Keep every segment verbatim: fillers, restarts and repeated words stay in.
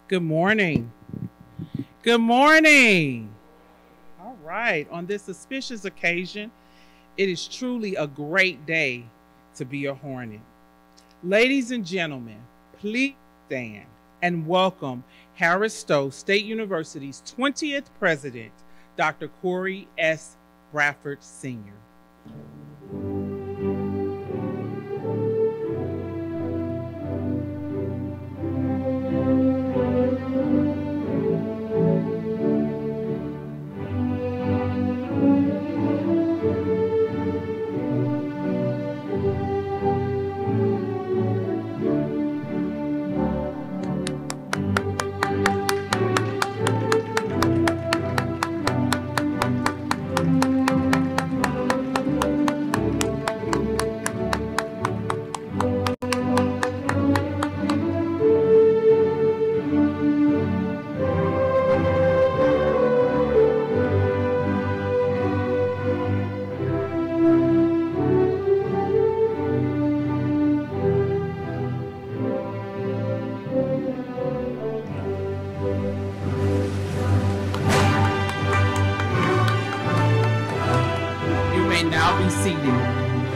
Good morning. Good morning. All right. On this auspicious occasion, it is truly a great day to be a Hornet. Ladies and gentlemen, please stand and welcome Harris Stowe State University's twentieth president, Doctor Corey S. Bradford, Senior You may now be seated.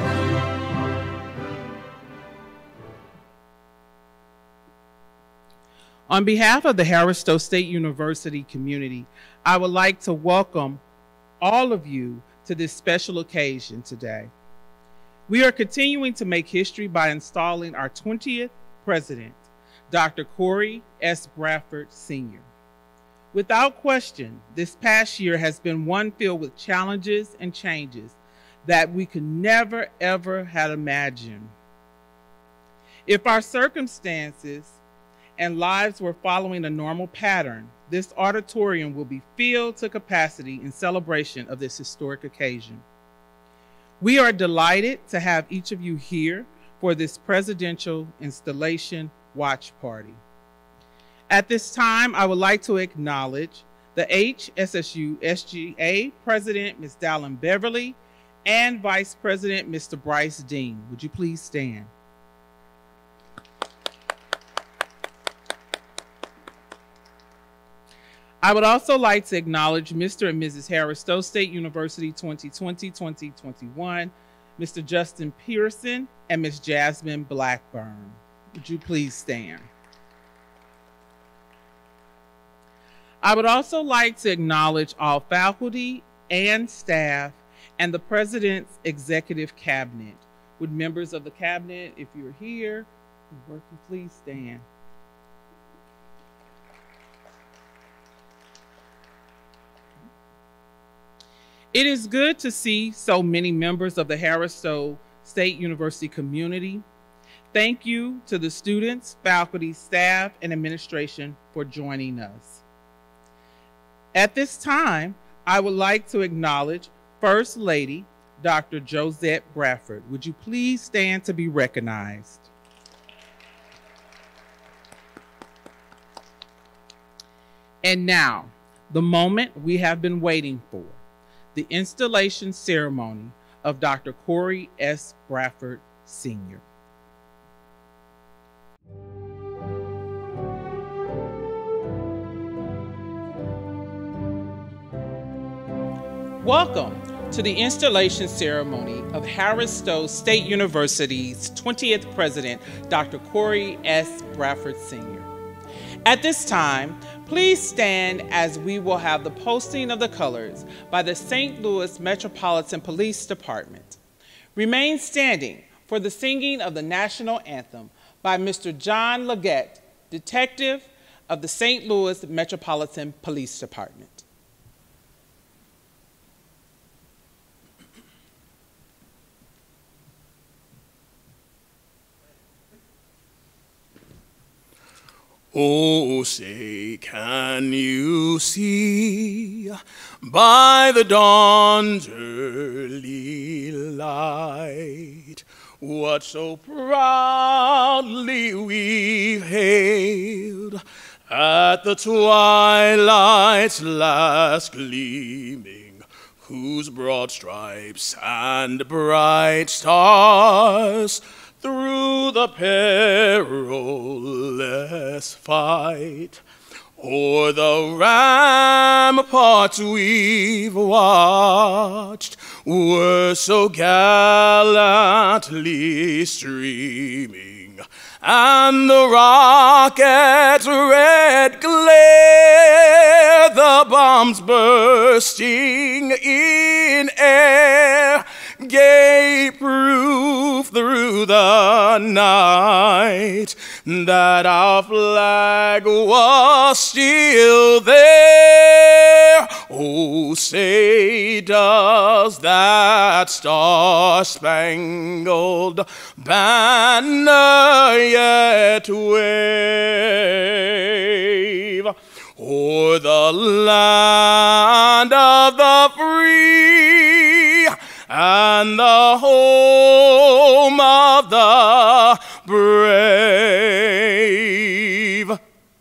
On behalf of the Harris Stowe State University community, I would like to welcome all of you to this special occasion today. We are continuing to make history by installing our twentieth president, Doctor Corey S. Bradford, Senior Without question, this past year has been one filled with challenges and changes that we could never, ever have imagined. If our circumstances and lives were following a normal pattern, this auditorium will be filled to capacity in celebration of this historic occasion. We are delighted to have each of you here for this presidential installation watch party. At this time, I would like to acknowledge the H S S U S G A President, Miz Dallin Beverly, and Vice President, Mister Bryce Dean. Would you please stand? I would also like to acknowledge Mister and Missus Harris Stowe State University twenty twenty to twenty twenty-one, Mister Justin Pearson and Miz Jasmine Blackburn. Would you please stand? I would also like to acknowledge all faculty and staff and the President's Executive Cabinet. Would members of the Cabinet, if you're here, working, please stand. It is good to see so many members of the Harris Stowe State University community. Thank you to the students, faculty, staff, and administration for joining us. At this time, I would like to acknowledge First Lady, Doctor Josette Bradford. Would you please stand to be recognized? And now, the moment we have been waiting for, the installation ceremony of Doctor Corey S. Bradford, Senior Welcome to the installation ceremony of Harris Stowe State University's twentieth president, Doctor Corey S. Bradford, Senior At this time, please stand as we will have the posting of the colors by the Saint Louis Metropolitan Police Department. Remain standing for the singing of the national anthem by Mister John Leggett, Detective of the Saint Louis Metropolitan Police Department. Oh, say, can you see by the dawn's early light what so proudly we've hailed at the twilight's last gleaming, whose broad stripes and bright stars through the perilous fight o'er the ramparts we've watched were so gallantly streaming, and the rocket's red glare, the bombs bursting in air, gave proof through the night that our flag was still there. Oh, say does that star-spangled banner yet wave o'er the land of the free and the home of the brave?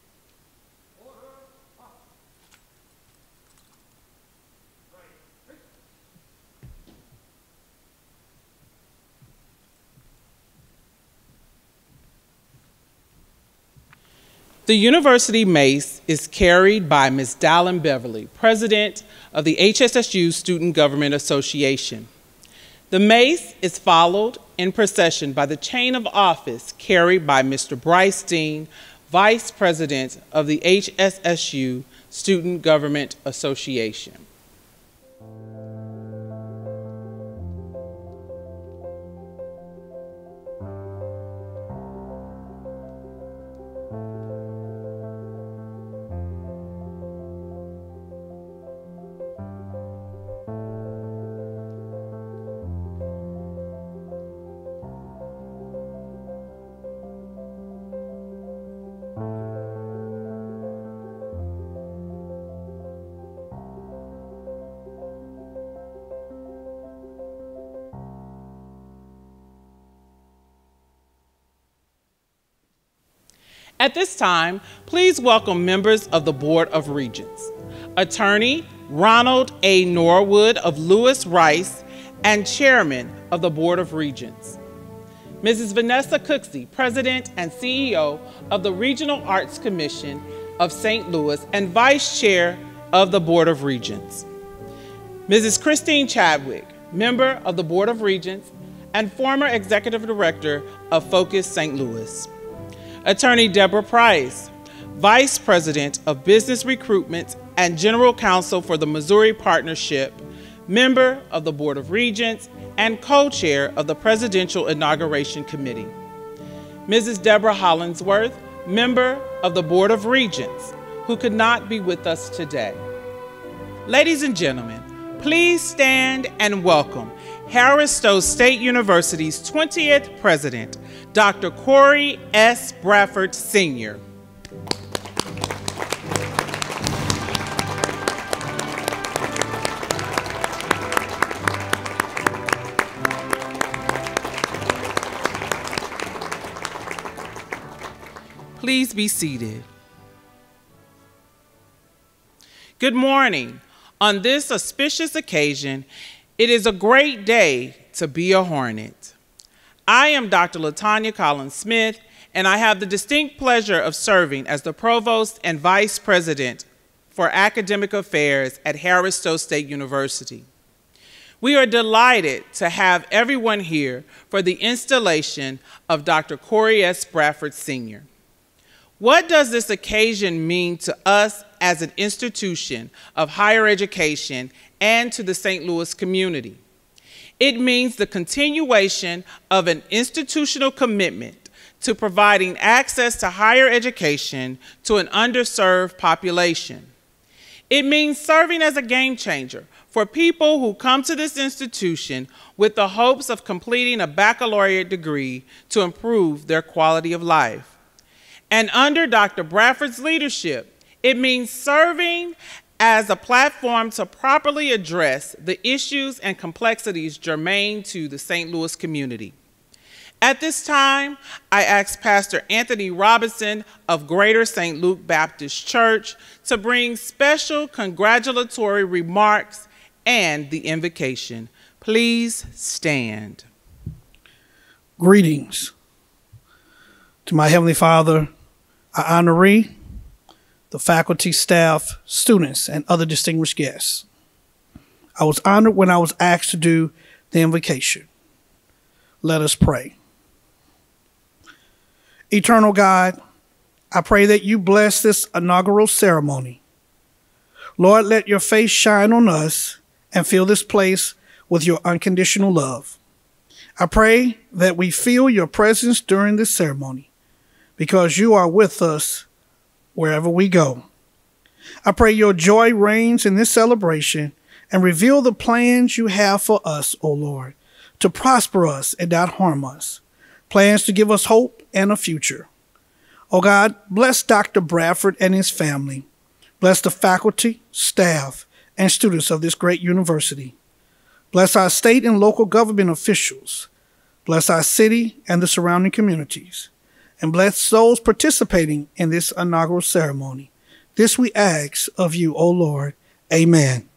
The University Mace is carried by Miz Dallin Beverly, President of the H S S U Student Government Association. The mace is followed in procession by the chain of office carried by Mister Bryce Dean, Vice President of the H S S U Student Government Association. At this time, please welcome members of the Board of Regents. Attorney Ronald A. Norwood of Lewis Rice and Chairman of the Board of Regents. Missus Vanessa Cooksey, President and C E O of the Regional Arts Commission of Saint Louis and Vice Chair of the Board of Regents. Missus Christine Chadwick, Member of the Board of Regents and former Executive Director of Focus Saint Louis. Attorney Deborah Price, Vice President of Business Recruitment and General Counsel for the Missouri Partnership, Member of the Board of Regents, and Co-Chair of the Presidential Inauguration Committee. Missus Deborah Hollingsworth, Member of the Board of Regents, who could not be with us today. Ladies and gentlemen, please stand and welcome Harris Stowe State University's twentieth President, Doctor Corey S. Bradford, Senior Please be seated. Good morning. On this auspicious occasion, it is a great day to be a Hornet. I am Doctor LaTanya Collins Smith, and I have the distinct pleasure of serving as the Provost and Vice President for Academic Affairs at Harris Stowe State University. We are delighted to have everyone here for the installation of Doctor Corey S. Bradford, Senior What does this occasion mean to us as an institution of higher education and to the Saint Louis community? It means the continuation of an institutional commitment to providing access to higher education to an underserved population. It means serving as a game changer for people who come to this institution with the hopes of completing a baccalaureate degree to improve their quality of life. And under Doctor Bradford's leadership, it means serving as a platform to properly address the issues and complexities germane to the Saint Louis community. At this time, I ask Pastor Anthony Robinson of Greater Saint Luke Baptist Church to bring special congratulatory remarks and the invocation. Please stand. Greetings to my Heavenly Father, our honoree, the faculty, staff, students, and other distinguished guests. I was honored when I was asked to do the invocation. Let us pray. Eternal God, I pray that you bless this inaugural ceremony. Lord, let your face shine on us and fill this place with your unconditional love. I pray that we feel your presence during this ceremony because you are with us wherever we go. I pray your joy reigns in this celebration and reveal the plans you have for us, O Lord, to prosper us and not harm us, plans to give us hope and a future. Oh God, bless Doctor Bradford and his family. Bless the faculty, staff, and students of this great university. Bless our state and local government officials. Bless our city and the surrounding communities. And bless those participating in this inaugural ceremony. This we ask of you, O Lord. Amen.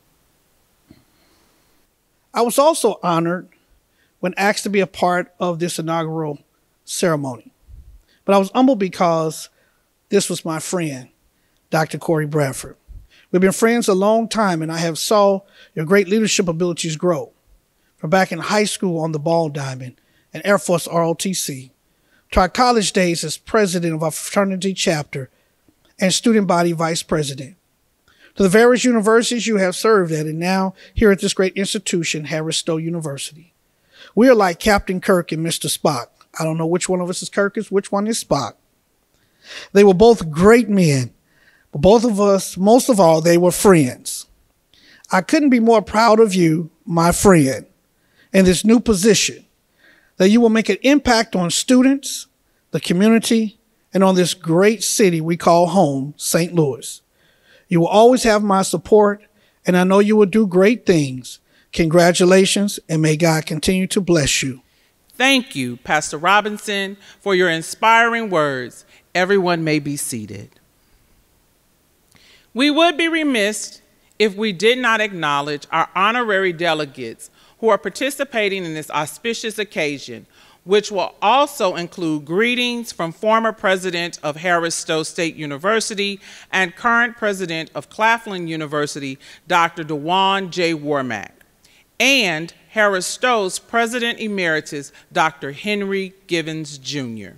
I was also honored when asked to be a part of this inaugural ceremony. But I was humbled because this was my friend, Doctor Corey Bradford. We've been friends a long time, and I have saw your great leadership abilities grow. From back in high school on the ball diamond and Air Force R O T C, to our college days as president of our fraternity chapter and student body vice president, to the various universities you have served at, and now here at this great institution, Harris Stowe University. We are like Captain Kirk and Mister Spock. I don't know which one of us is Kirk, which one is Spock. They were both great men, but both of us, most of all, they were friends. I couldn't be more proud of you, my friend, in this new position, that you will make an impact on students, the community, and on this great city we call home, Saint Louis. You will always have my support, and I know you will do great things. Congratulations, and may God continue to bless you. Thank you, Pastor Robinson, for your inspiring words. Everyone may be seated. We would be remiss if we did not acknowledge our honorary delegates who are participating in this auspicious occasion, which will also include greetings from former president of Harris Stowe State University and current president of Claflin University, Doctor DeJuan J. Wormack, and Harris Stowe's president emeritus, Doctor Henry Givens, Junior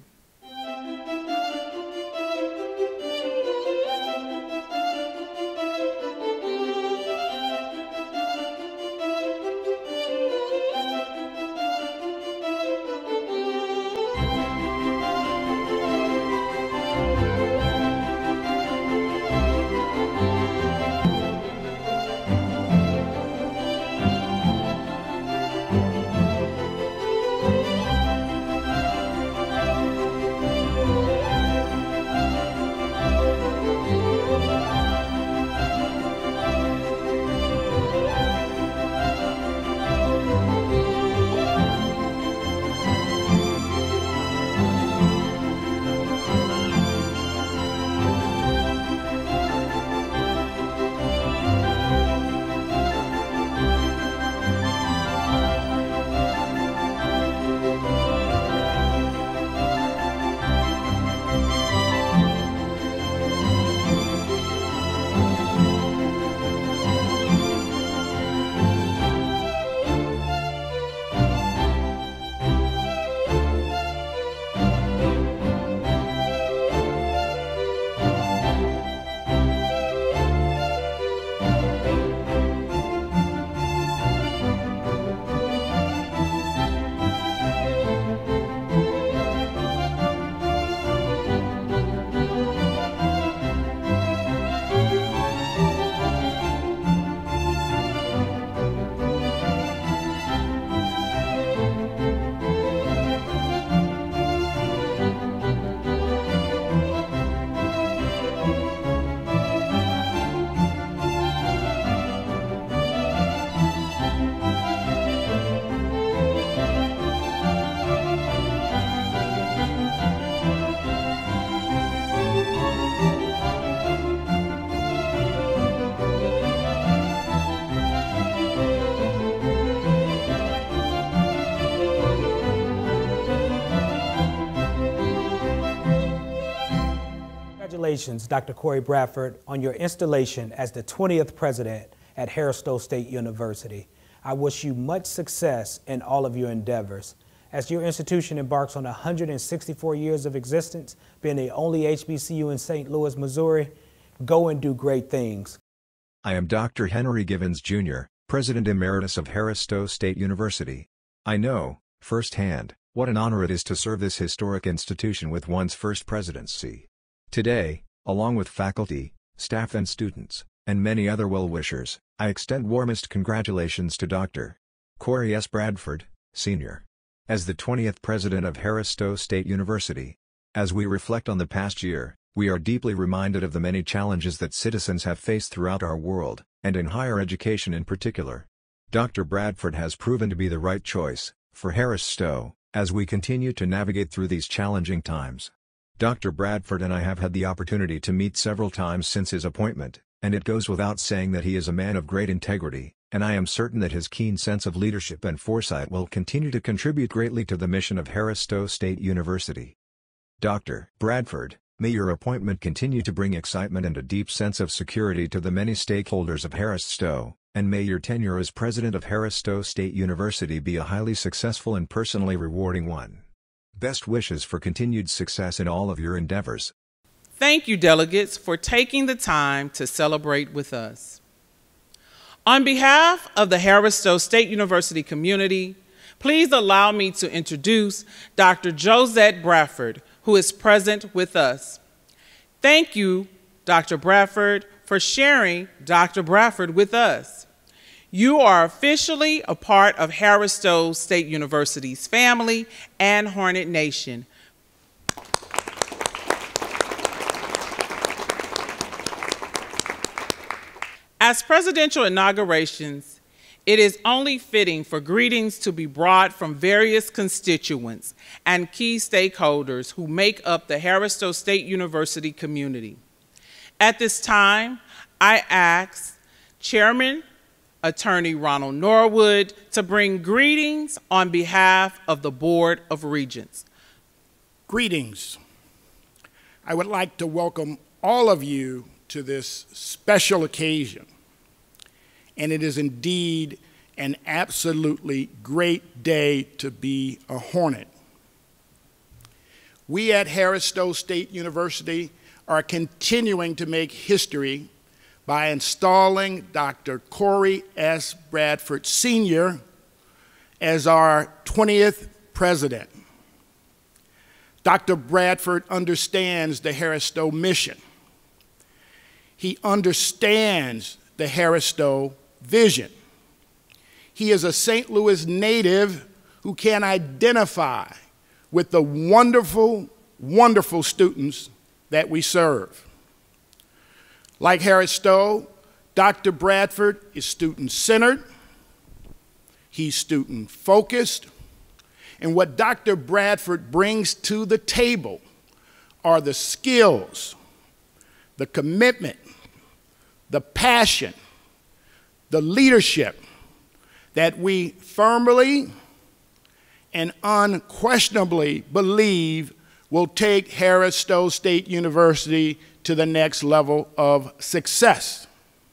Congratulations, Doctor Corey Bradford, on your installation as the twentieth president at Harris Stowe State University. I wish you much success in all of your endeavors. As your institution embarks on one hundred sixty-four years of existence, being the only H B C U in Saint Louis, Missouri, go and do great things. I am Doctor Henry Givens, Junior, President Emeritus of Harris Stowe State University. I know, firsthand, what an honor it is to serve this historic institution with one's first presidency. Today, along with faculty, staff and students, and many other well-wishers, I extend warmest congratulations to Doctor Corey S. Bradford, Senior as the twentieth president of Harris Stowe State University. As we reflect on the past year, we are deeply reminded of the many challenges that citizens have faced throughout our world, and in higher education in particular. Doctor Bradford has proven to be the right choice for Harris Stowe as we continue to navigate through these challenging times. Doctor Bradford and I have had the opportunity to meet several times since his appointment, and it goes without saying that he is a man of great integrity, and I am certain that his keen sense of leadership and foresight will continue to contribute greatly to the mission of Harris Stowe State University. Doctor Bradford, may your appointment continue to bring excitement and a deep sense of security to the many stakeholders of Harris Stowe, and may your tenure as president of Harris Stowe State University be a highly successful and personally rewarding one. Best wishes for continued success in all of your endeavors. Thank you, delegates, for taking the time to celebrate with us. On behalf of the Harris Stowe State University community, please allow me to introduce Doctor Josette Bradford, who is present with us. Thank you, Doctor Bradford, for sharing Doctor Bradford with us. You are officially a part of Harris Stowe State University's family and Hornet Nation. As presidential inaugurations, it is only fitting for greetings to be brought from various constituents and key stakeholders who make up the Harris Stowe State University community. At this time, I ask Chairman Attorney Ronald Norwood to bring greetings on behalf of the Board of Regents. Greetings. I would like to welcome all of you to this special occasion. And it is indeed an absolutely great day to be a Hornet. We at Harris Stowe State University are continuing to make history by installing Doctor Corey S. Bradford, Senior as our twentieth president. Doctor Bradford understands the Harris Stowe mission. He understands the Harris Stowe vision. He is a Saint Louis native who can identify with the wonderful, wonderful students that we serve. Like Harris Stowe, Doctor Bradford is student-centered, he's student-focused, and what Doctor Bradford brings to the table are the skills, the commitment, the passion, the leadership that we firmly and unquestionably believe will take Harris Stowe State University to the next level of success.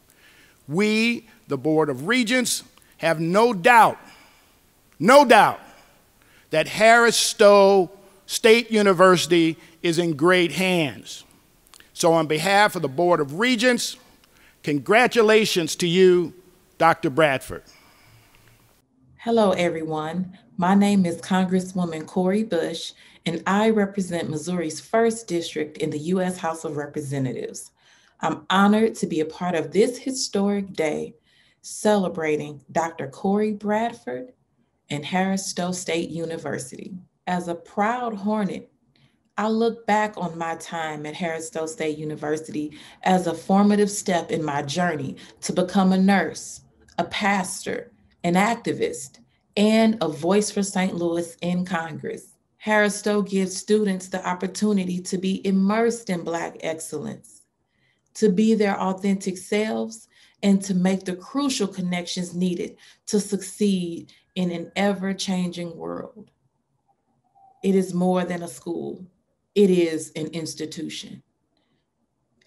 We, the Board of Regents, have no doubt, no doubt, that Harris Stowe State University is in great hands. So on behalf of the Board of Regents, congratulations to you, Doctor Bradford. Hello, everyone. My name is Congresswoman Cori Bush, and I represent Missouri's first district in the U S House of Representatives. I'm honored to be a part of this historic day celebrating Doctor Corey Bradford and Harris Stowe State University. As a proud Hornet, I look back on my time at Harris Stowe State University as a formative step in my journey to become a nurse, a pastor, an activist, and a voice for Saint Louis in Congress. Harris Stowe gives students the opportunity to be immersed in Black excellence, to be their authentic selves, and to make the crucial connections needed to succeed in an ever-changing world. It is more than a school. It is an institution.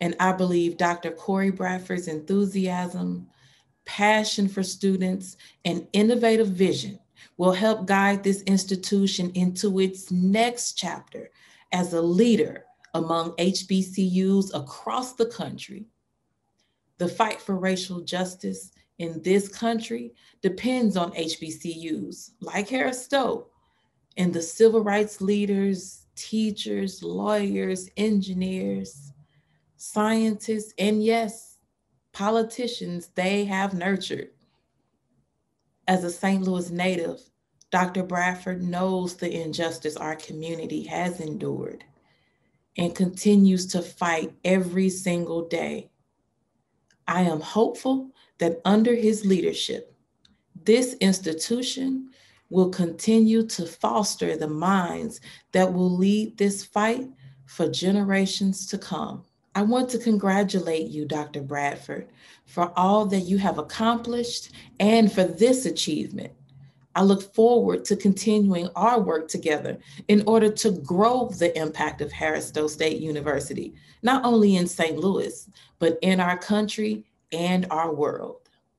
And I believe Doctor Corey Bradford's enthusiasm, passion for students, and innovative vision will help guide this institution into its next chapter as a leader among H B C Us across the country. The fight for racial justice in this country depends on H B C Us like Harris Stowe and the civil rights leaders, teachers, lawyers, engineers, scientists, and yes, politicians they have nurtured. As a Saint Louis native, Doctor Bradford knows the injustice our community has endured and continues to fight every single day. I am hopeful that under his leadership, this institution will continue to foster the minds that will lead this fight for generations to come. I want to congratulate you, Doctor Bradford, for all that you have accomplished and for this achievement. I look forward to continuing our work together in order to grow the impact of Harris Stowe State University, not only in Saint Louis, but in our country and our world.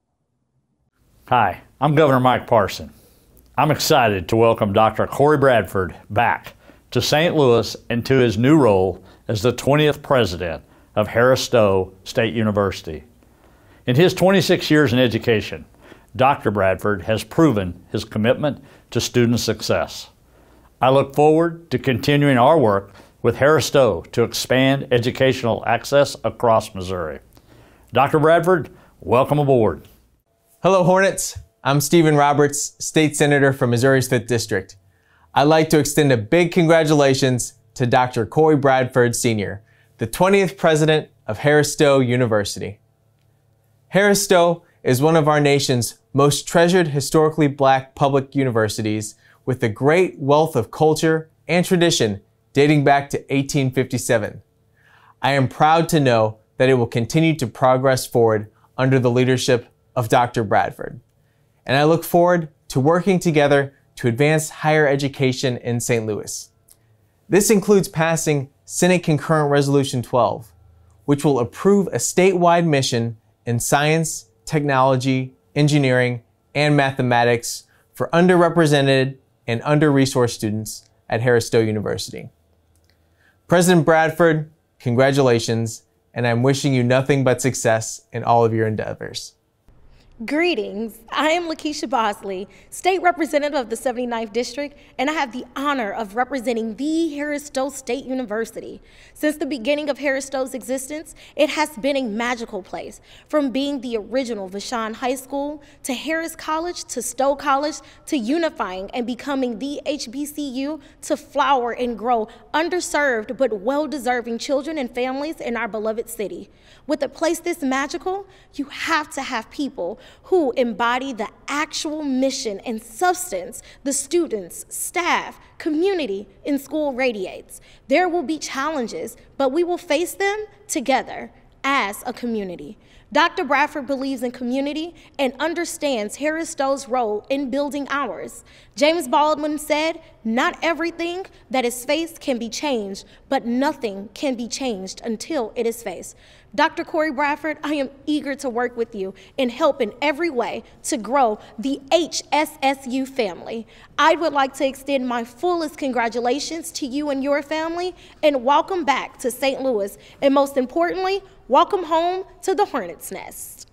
Hi, I'm Governor Mike Parson. I'm excited to welcome Doctor Corey Bradford back to Saint Louis and to his new role as the twentieth president of Harris Stowe State University. In his twenty-six years in education, Doctor Bradford has proven his commitment to student success. I look forward to continuing our work with Harris Stowe to expand educational access across Missouri. Doctor Bradford, welcome aboard. Hello, Hornets. I'm Stephen Roberts, State Senator from Missouri's fifth District. I'd like to extend a big congratulations to Doctor Corey Bradford, Senior, the twentieth president of Harris Stowe University. Harris Stowe is one of our nation's most treasured historically black public universities with a great wealth of culture and tradition dating back to eighteen fifty-seven. I am proud to know that it will continue to progress forward under the leadership of Doctor Bradford. And I look forward to working together to advance higher education in Saint Louis. This includes passing Senate Concurrent Resolution twelve, which will approve a statewide mission in science, technology, engineering, and mathematics for underrepresented and under-resourced students at Harris Stowe University. President Bradford, congratulations, and I'm wishing you nothing but success in all of your endeavors. Greetings, I am Lakeisha Bosley, State Representative of the seventy-ninth District, and I have the honor of representing the Harris Stowe State University. Since the beginning of Harris Stowe's existence, it has been a magical place. From being the original Vashon High School, to Harris College, to Stowe College, to unifying and becoming the H B C U to flower and grow underserved but well-deserving children and families in our beloved city. With a place this magical, you have to have people who embody the actual mission and substance the students, staff, community in school radiates. There will be challenges, but we will face them together as a community. Doctor Bradford believes in community and understands Harris Stowe's role in building ours. James Baldwin said, "Not everything that is faced can be changed, but nothing can be changed until it is faced." Doctor Corey Bradford, I am eager to work with you and help in every way to grow the H S S U family. I would like to extend my fullest congratulations to you and your family, and welcome back to Saint Louis, and most importantly, welcome home to the Hornets' Nest.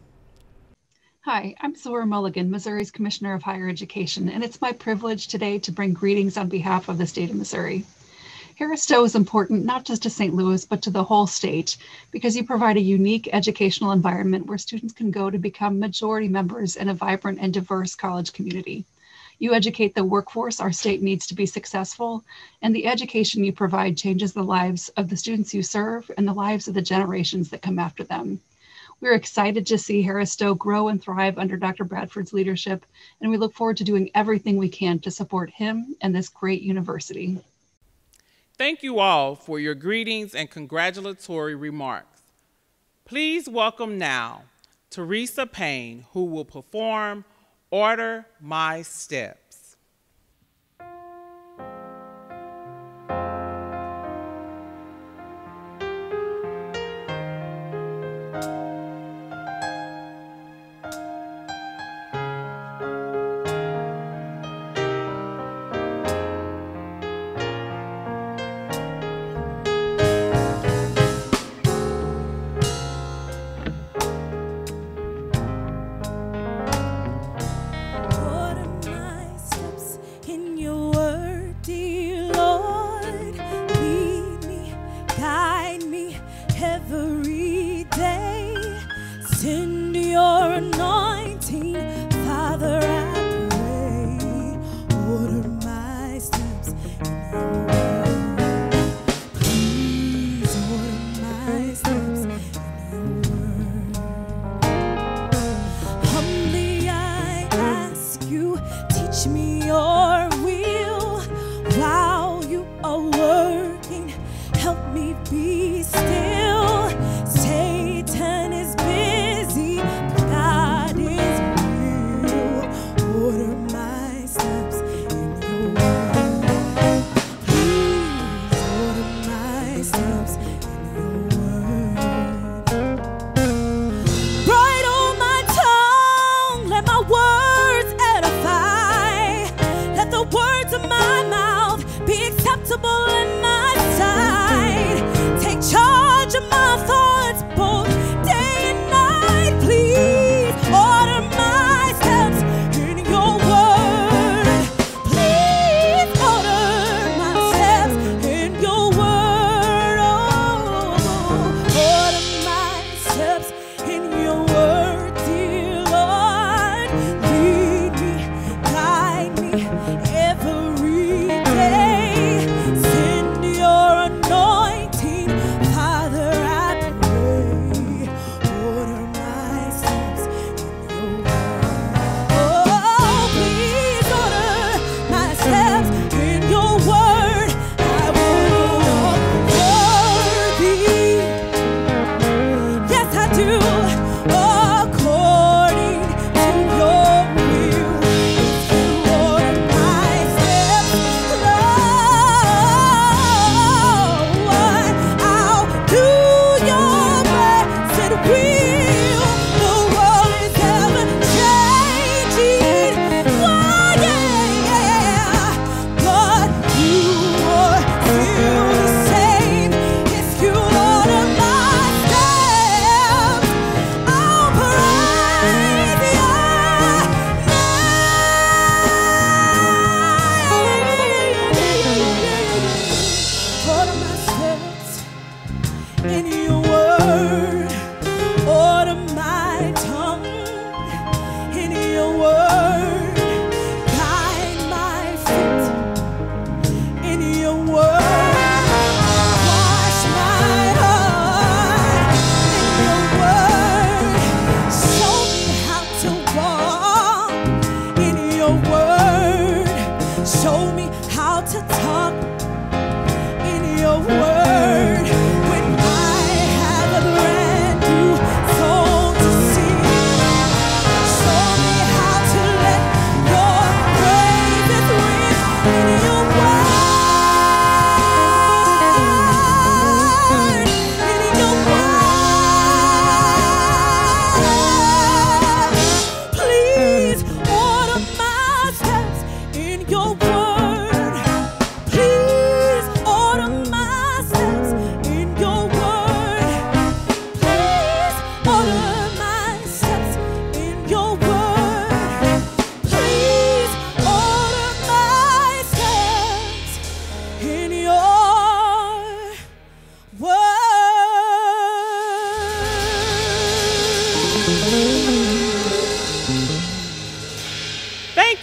Hi, I'm Zora Mulligan, Missouri's Commissioner of Higher Education, and it's my privilege today to bring greetings on behalf of the state of Missouri. Harris Stowe is important not just to Saint Louis, but to the whole state, because you provide a unique educational environment where students can go to become majority members in a vibrant and diverse college community. You educate the workforce our state needs to be successful, and the education you provide changes the lives of the students you serve and the lives of the generations that come after them. We're excited to see Harris Stowe grow and thrive under Doctor Bradford's leadership, and we look forward to doing everything we can to support him and this great university. Thank you all for your greetings and congratulatory remarks. Please welcome now Teresa Payne, who will perform Order My Steps.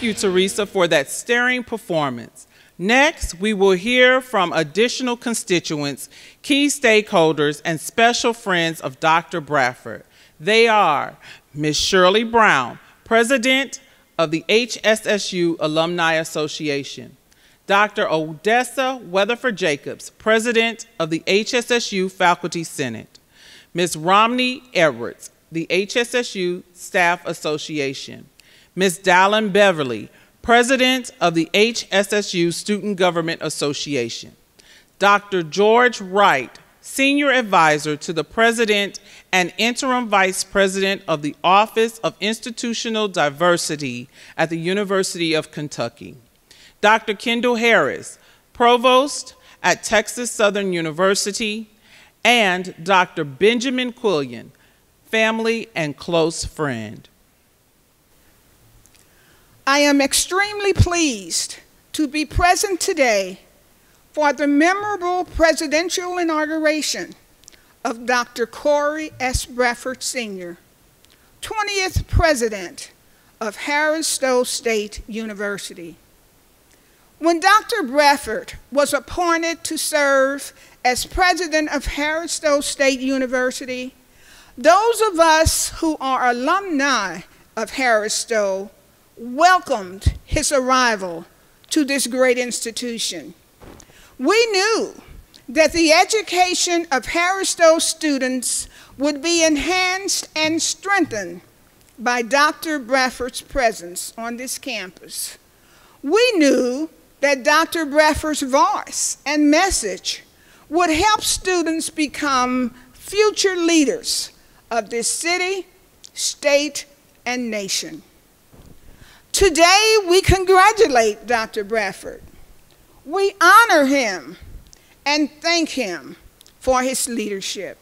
you, Teresa, for that stirring performance. Next, we will hear from additional constituents, key stakeholders, and special friends of Doctor Bradford. They are Miz Shirley Brown, President of the H S S U Alumni Association, Doctor Odessa Weatherford Jacobs, President of the H S S U Faculty Senate, Miz Romney Edwards, the H S S U Staff Association, Miz Dallin Beverly, President of the H S S U Student Government Association, Doctor George Wright, Senior Advisor to the President and Interim Vice President of the Office of Institutional Diversity at the University of Kentucky, Doctor Kendall Harris, Provost at Texas Southern University, and Doctor Benjamin Quillian, family and close friend. I am extremely pleased to be present today for the memorable presidential inauguration of Doctor Corey S. Bradford, Senior, twentieth President of Harris Stowe State University. When Doctor Bradford was appointed to serve as President of Harris Stowe State University, those of us who are alumni of Harris Stowe welcomed his arrival to this great institution. We knew that the education of Harris Stowe students would be enhanced and strengthened by Doctor Bradford's presence on this campus. We knew that Doctor Bradford's voice and message would help students become future leaders of this city, state, and nation. Today, we congratulate Doctor Bradford. We honor him and thank him for his leadership.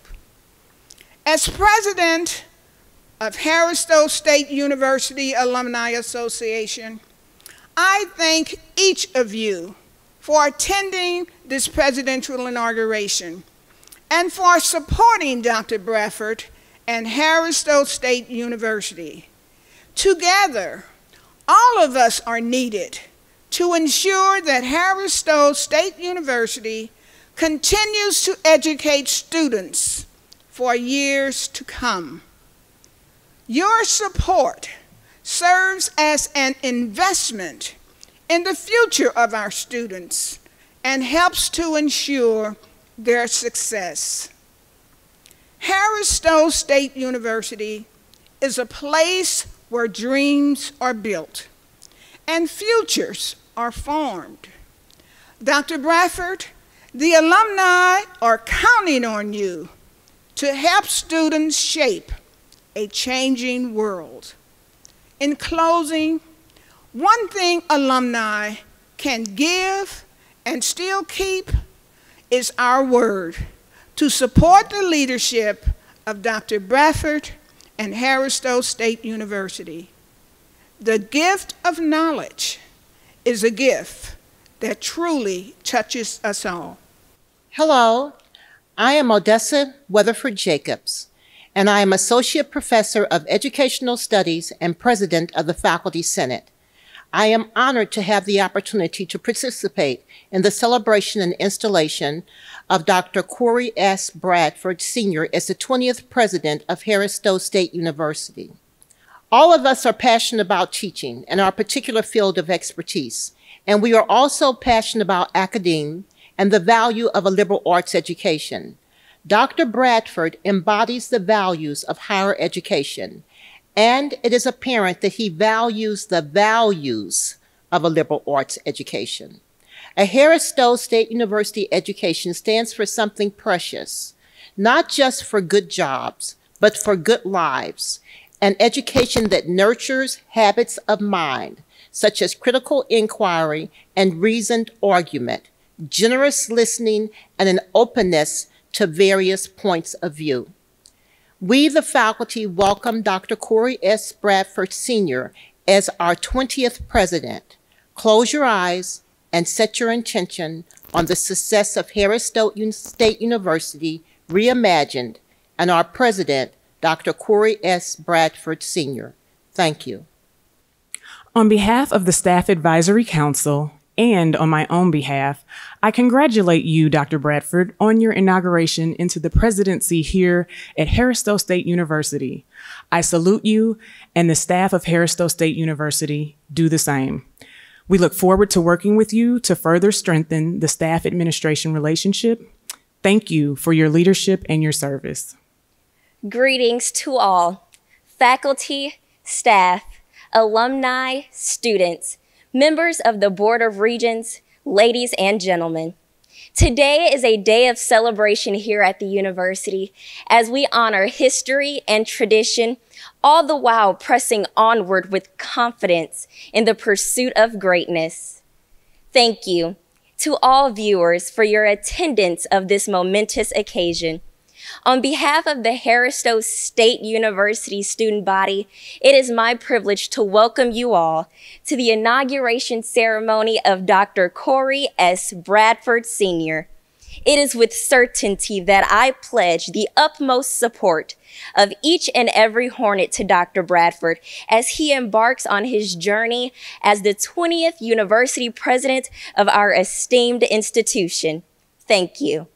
As president of Harris Stowe State University Alumni Association, I thank each of you for attending this presidential inauguration and for supporting Doctor Bradford and Harris Stowe State University. Together, all of us are needed to ensure that Harris Stowe State University continues to educate students for years to come. Your support serves as an investment in the future of our students and helps to ensure their success. Harris Stowe State University is a place where dreams are built and futures are formed. Doctor Bradford, the alumni are counting on you to help students shape a changing world. In closing, one thing alumni can give and still keep is our word to support the leadership of Doctor Bradford and Harris Stowe State University. The gift of knowledge is a gift that truly touches us all. Hello, I am Odessa Weatherford Jacobs, and I am Associate Professor of Educational Studies and President of the Faculty Senate. I am honored to have the opportunity to participate in the celebration and installation of Doctor Corey S. Bradford, Senior as the twentieth President of Harris Stowe State University. All of us are passionate about teaching and our particular field of expertise, and we are also passionate about academia and the value of a liberal arts education. Doctor Bradford embodies the values of higher education, and it is apparent that he values the values of a liberal arts education. A Harris Stowe State University education stands for something precious, not just for good jobs, but for good lives, an education that nurtures habits of mind, such as critical inquiry and reasoned argument, generous listening, and an openness to various points of view. We, the faculty, welcome Doctor Corey S. Bradford, Senior as our twentieth president. Close your eyes and set your intention on the success of Harris Stowe State University Reimagined and our president, Doctor Corey S. Bradford, Senior Thank you. On behalf of the Staff Advisory Council and on my own behalf, I congratulate you, Doctor Bradford, on your inauguration into the presidency here at Harris Stowe State University. I salute you, and the staff of Harris Stowe State University do the same. We look forward to working with you to further strengthen the staff-administration relationship. Thank you for your leadership and your service. Greetings to all, faculty, staff, alumni, students, members of the Board of Regents, ladies and gentlemen. Today is a day of celebration here at the university as we honor history and tradition, all the while pressing onward with confidence in the pursuit of greatness. Thank you to all viewers for your attendance of this momentous occasion. On behalf of the Harris Stowe State University student body, it is my privilege to welcome you all to the inauguration ceremony of Doctor Corey S. Bradford, Senior It is with certainty that I pledge the utmost support of each and every Hornet to Doctor Bradford as he embarks on his journey as the twentieth University President of our esteemed institution. Thank you.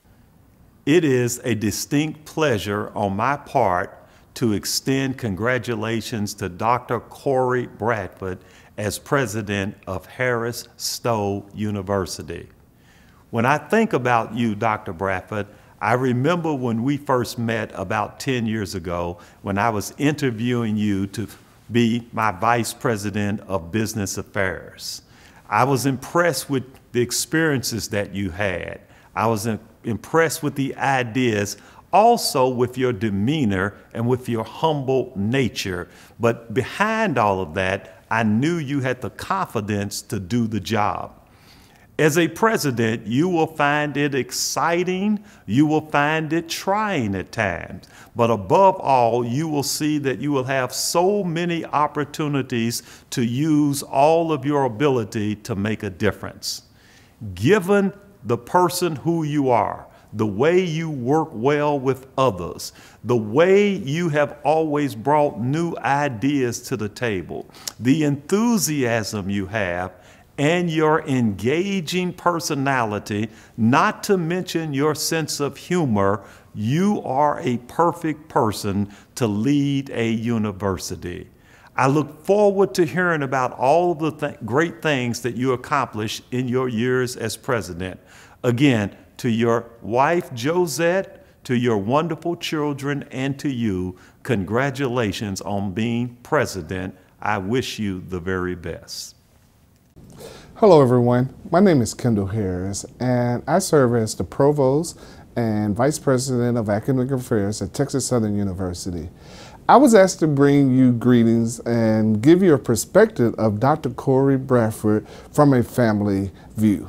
It is a distinct pleasure on my part to extend congratulations to Doctor Corey Bradford as president of Harris Stowe University. When I think about you, Doctor Bradford, I remember when we first met about ten years ago when I was interviewing you to be my vice president of business affairs. I was impressed with the experiences that you had. I was in impressed with the ideas, also with your demeanor and with your humble nature. But behind all of that, I knew you had the confidence to do the job. As a president, you will find it exciting, you will find it trying at times, but above all, you will see that you will have so many opportunities to use all of your ability to make a difference. Given the person who you are, the way you work well with others, the way you have always brought new ideas to the table, the enthusiasm you have, and your engaging personality, not to mention your sense of humor, you are a perfect person to lead a university. I look forward to hearing about all of the th- great things that you accomplished in your years as president. Again, to your wife, Josette, to your wonderful children, and to you, congratulations on being president. I wish you the very best. Hello, everyone. My name is Kendall Harris, and I serve as the Provost and Vice President of Academic Affairs at Texas Southern University. I was asked to bring you greetings and give you a perspective of Doctor Corey Bradford from a family view.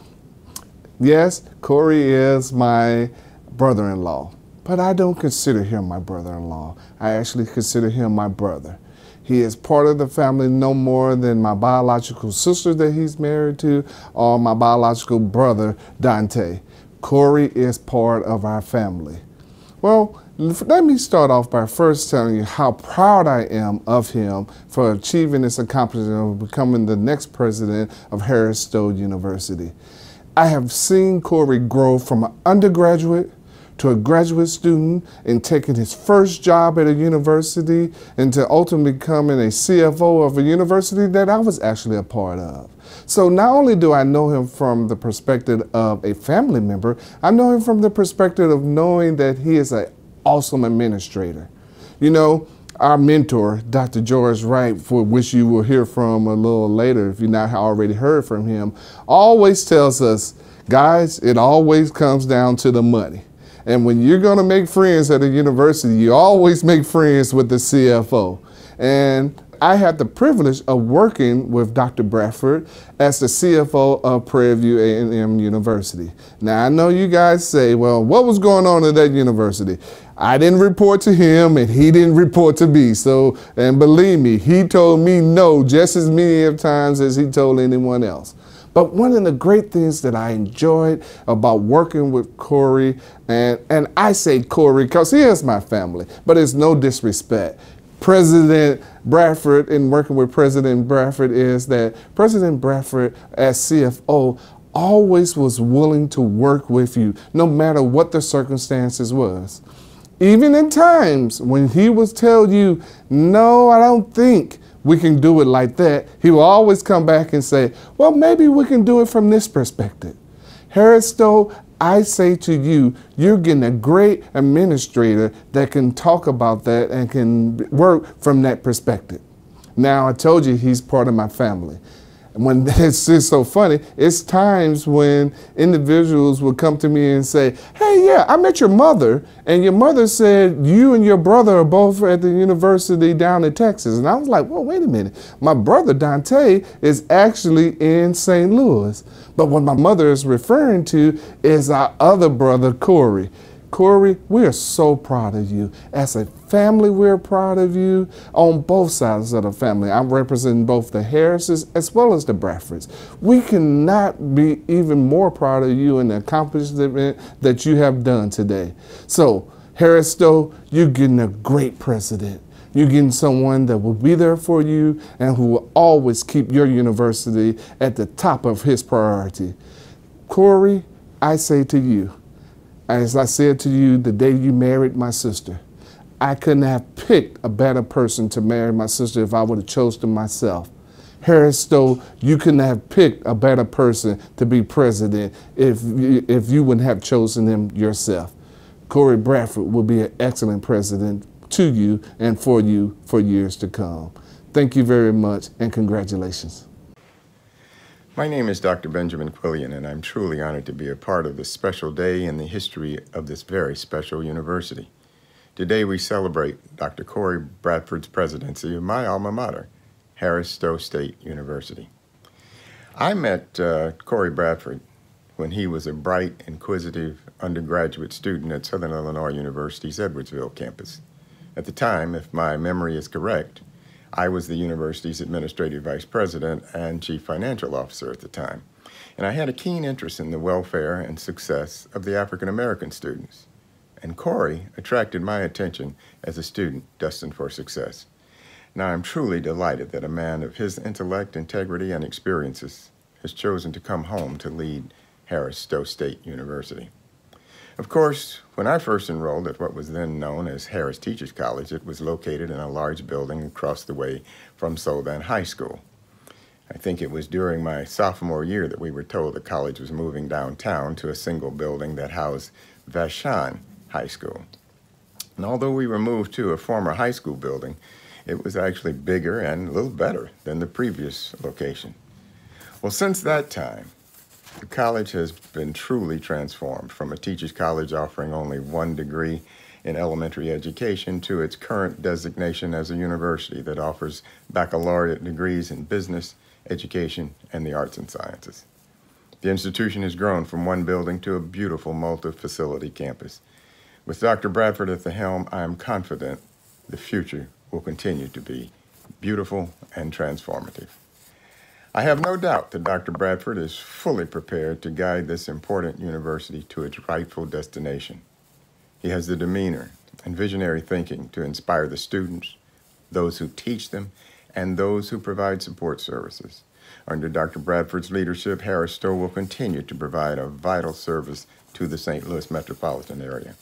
Yes, Corey is my brother-in-law, but I don't consider him my brother-in-law. I actually consider him my brother. He is part of the family no more than my biological sister that he's married to or my biological brother, Dante. Corey is part of our family. Well, let me start off by first telling you how proud I am of him for achieving this accomplishment of becoming the next president of Harris Stowe University. I have seen Corey grow from an undergraduate to a graduate student and taking his first job at a university and to ultimately becoming a C F O of a university that I was actually a part of. So not only do I know him from the perspective of a family member, I know him from the perspective of knowing that he is an awesome administrator. You know, our mentor, Doctor George Wright, for which you will hear from a little later if you've not already heard from him, always tells us, guys, it always comes down to the money. And when you're going to make friends at a university, you always make friends with the C F O. And I had the privilege of working with Doctor Bradford as the C F O of Prairie View A and M University. Now, I know you guys say, well, what was going on at that university? I didn't report to him and he didn't report to me. So, and believe me, he told me no just as many times as he told anyone else. But one of the great things that I enjoyed about working with Corey, and, and I say Corey because he is my family, but it's no disrespect. President Bradford and working with President Bradford is that President Bradford as C F O always was willing to work with you no matter what the circumstances was. Even in times when he would tell you, no, I don't think we can do it like that, he will always come back and say, well, maybe we can do it from this perspective. Harris Stowe, I say to you, you're getting a great administrator that can talk about that and can work from that perspective. Now, I told you he's part of my family. When it's just so funny, it's times when individuals will come to me and say, hey, yeah, I met your mother, and your mother said you and your brother are both at the university down in Texas. And I was like, well, wait a minute. My brother, Dante, is actually in Saint Louis. But what my mother is referring to is our other brother, Corey. Corey, we are so proud of you. As a family, we're proud of you on both sides of the family. I'm representing both the Harrises as well as the Bradfords. We cannot be even more proud of you and the accomplishment that you have done today. So, Harris Stowe, you're getting a great president. You're getting someone that will be there for you and who will always keep your university at the top of his priority. Corey, I say to you, as I said to you the day you married my sister, I couldn't have picked a better person to marry my sister if I would have chosen myself. Harris Stowe, you couldn't have picked a better person to be president if you, if you wouldn't have chosen him yourself. Corey Bradford will be an excellent president to you and for you for years to come. Thank you very much and congratulations. My name is Doctor Benjamin Quillian, and I'm truly honored to be a part of this special day in the history of this very special university. Today we celebrate Doctor Corey Bradford's presidency of my alma mater, Harris Stowe State University. I met uh, Corey Bradford when he was a bright, inquisitive undergraduate student at Southern Illinois University's Edwardsville campus. At the time, if my memory is correct, I was the university's administrative vice president and chief financial officer at the time, and I had a keen interest in the welfare and success of the African American students. And Corey attracted my attention as a student destined for success. Now, I'm truly delighted that a man of his intellect, integrity, and experiences has chosen to come home to lead Harris Stowe State University. Of course, when I first enrolled at what was then known as Harris Teachers College, it was located in a large building across the way from Solvan High School. I think it was during my sophomore year that we were told the college was moving downtown to a single building that housed Vashon High School. And although we were moved to a former high school building, it was actually bigger and a little better than the previous location. Well, since that time, the college has been truly transformed from a teacher's college offering only one degree in elementary education to its current designation as a university that offers baccalaureate degrees in business, education, and the arts and sciences. The institution has grown from one building to a beautiful multi-facility campus. With Doctor Bradford at the helm, I am confident the future will continue to be beautiful and transformative. I have no doubt that Doctor Bradford is fully prepared to guide this important university to its rightful destination. He has the demeanor and visionary thinking to inspire the students, those who teach them, and those who provide support services. Under Doctor Bradford's leadership, Harris Stowe will continue to provide a vital service to the Saint Louis metropolitan area.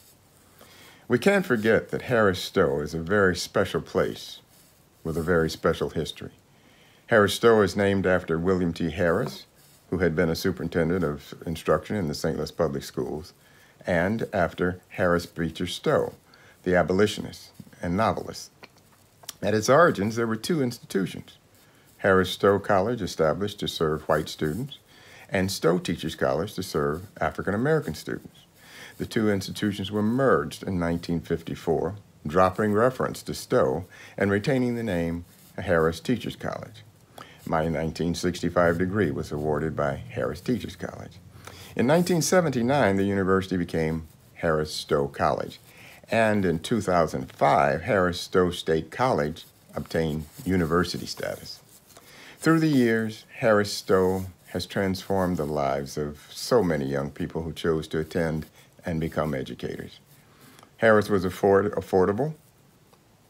We can't forget that Harris Stowe is a very special place with a very special history. Harris Stowe is named after William T. Harris, who had been a superintendent of instruction in the Saint Louis Public Schools, and after Harris Beecher Stowe, the abolitionist and novelist. At its origins, there were two institutions: Harris Stowe College, established to serve white students, and Stowe Teachers College to serve African American students. The two institutions were merged in nineteen fifty-four, dropping reference to Stowe and retaining the name Harris Teachers College. My nineteen sixty-five degree was awarded by Harris Teachers College. In nineteen seventy-nine, the university became Harris Stowe College, and in two thousand five, Harris Stowe State College obtained university status. Through the years, Harris Stowe has transformed the lives of so many young people who chose to attend and become educators. Harris was afford affordable,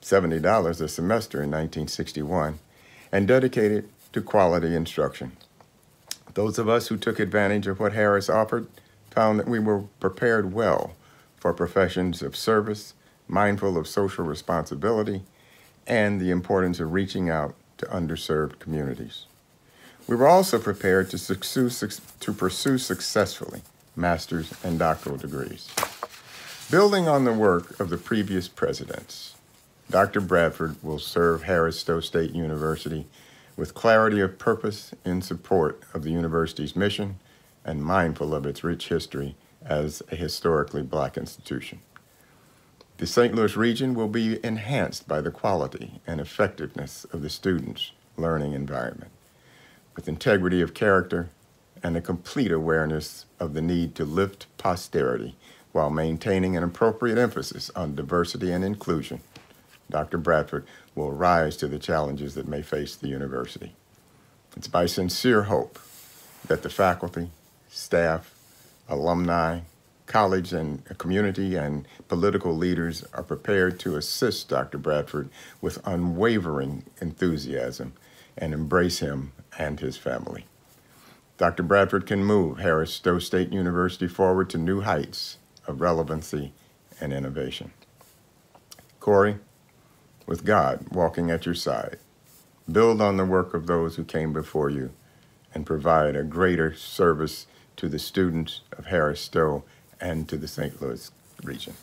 seventy dollars a semester in nineteen sixty-one, and dedicated to quality instruction. Those of us who took advantage of what Harris offered found that we were prepared well for professions of service, mindful of social responsibility, and the importance of reaching out to underserved communities. We were also prepared to, succeed, to pursue successfully master's and doctoral degrees. Building on the work of the previous presidents, Doctor Bradford will serve Harris-Stowe State University with clarity of purpose in support of the university's mission and mindful of its rich history as a historically Black institution. The Saint Louis region will be enhanced by the quality and effectiveness of the students' learning environment, with integrity of character and a complete awareness of the need to lift posterity while maintaining an appropriate emphasis on diversity and inclusion. Doctor Bradford will rise to the challenges that may face the university. It's my sincere hope that the faculty, staff, alumni, college and community and political leaders are prepared to assist Doctor Bradford with unwavering enthusiasm and embrace him and his family. Doctor Bradford can move Harris-Stowe State University forward to new heights of relevancy and innovation. Corey, with God walking at your side, build on the work of those who came before you and provide a greater service to the students of Harris-Stowe and to the Saint Louis region.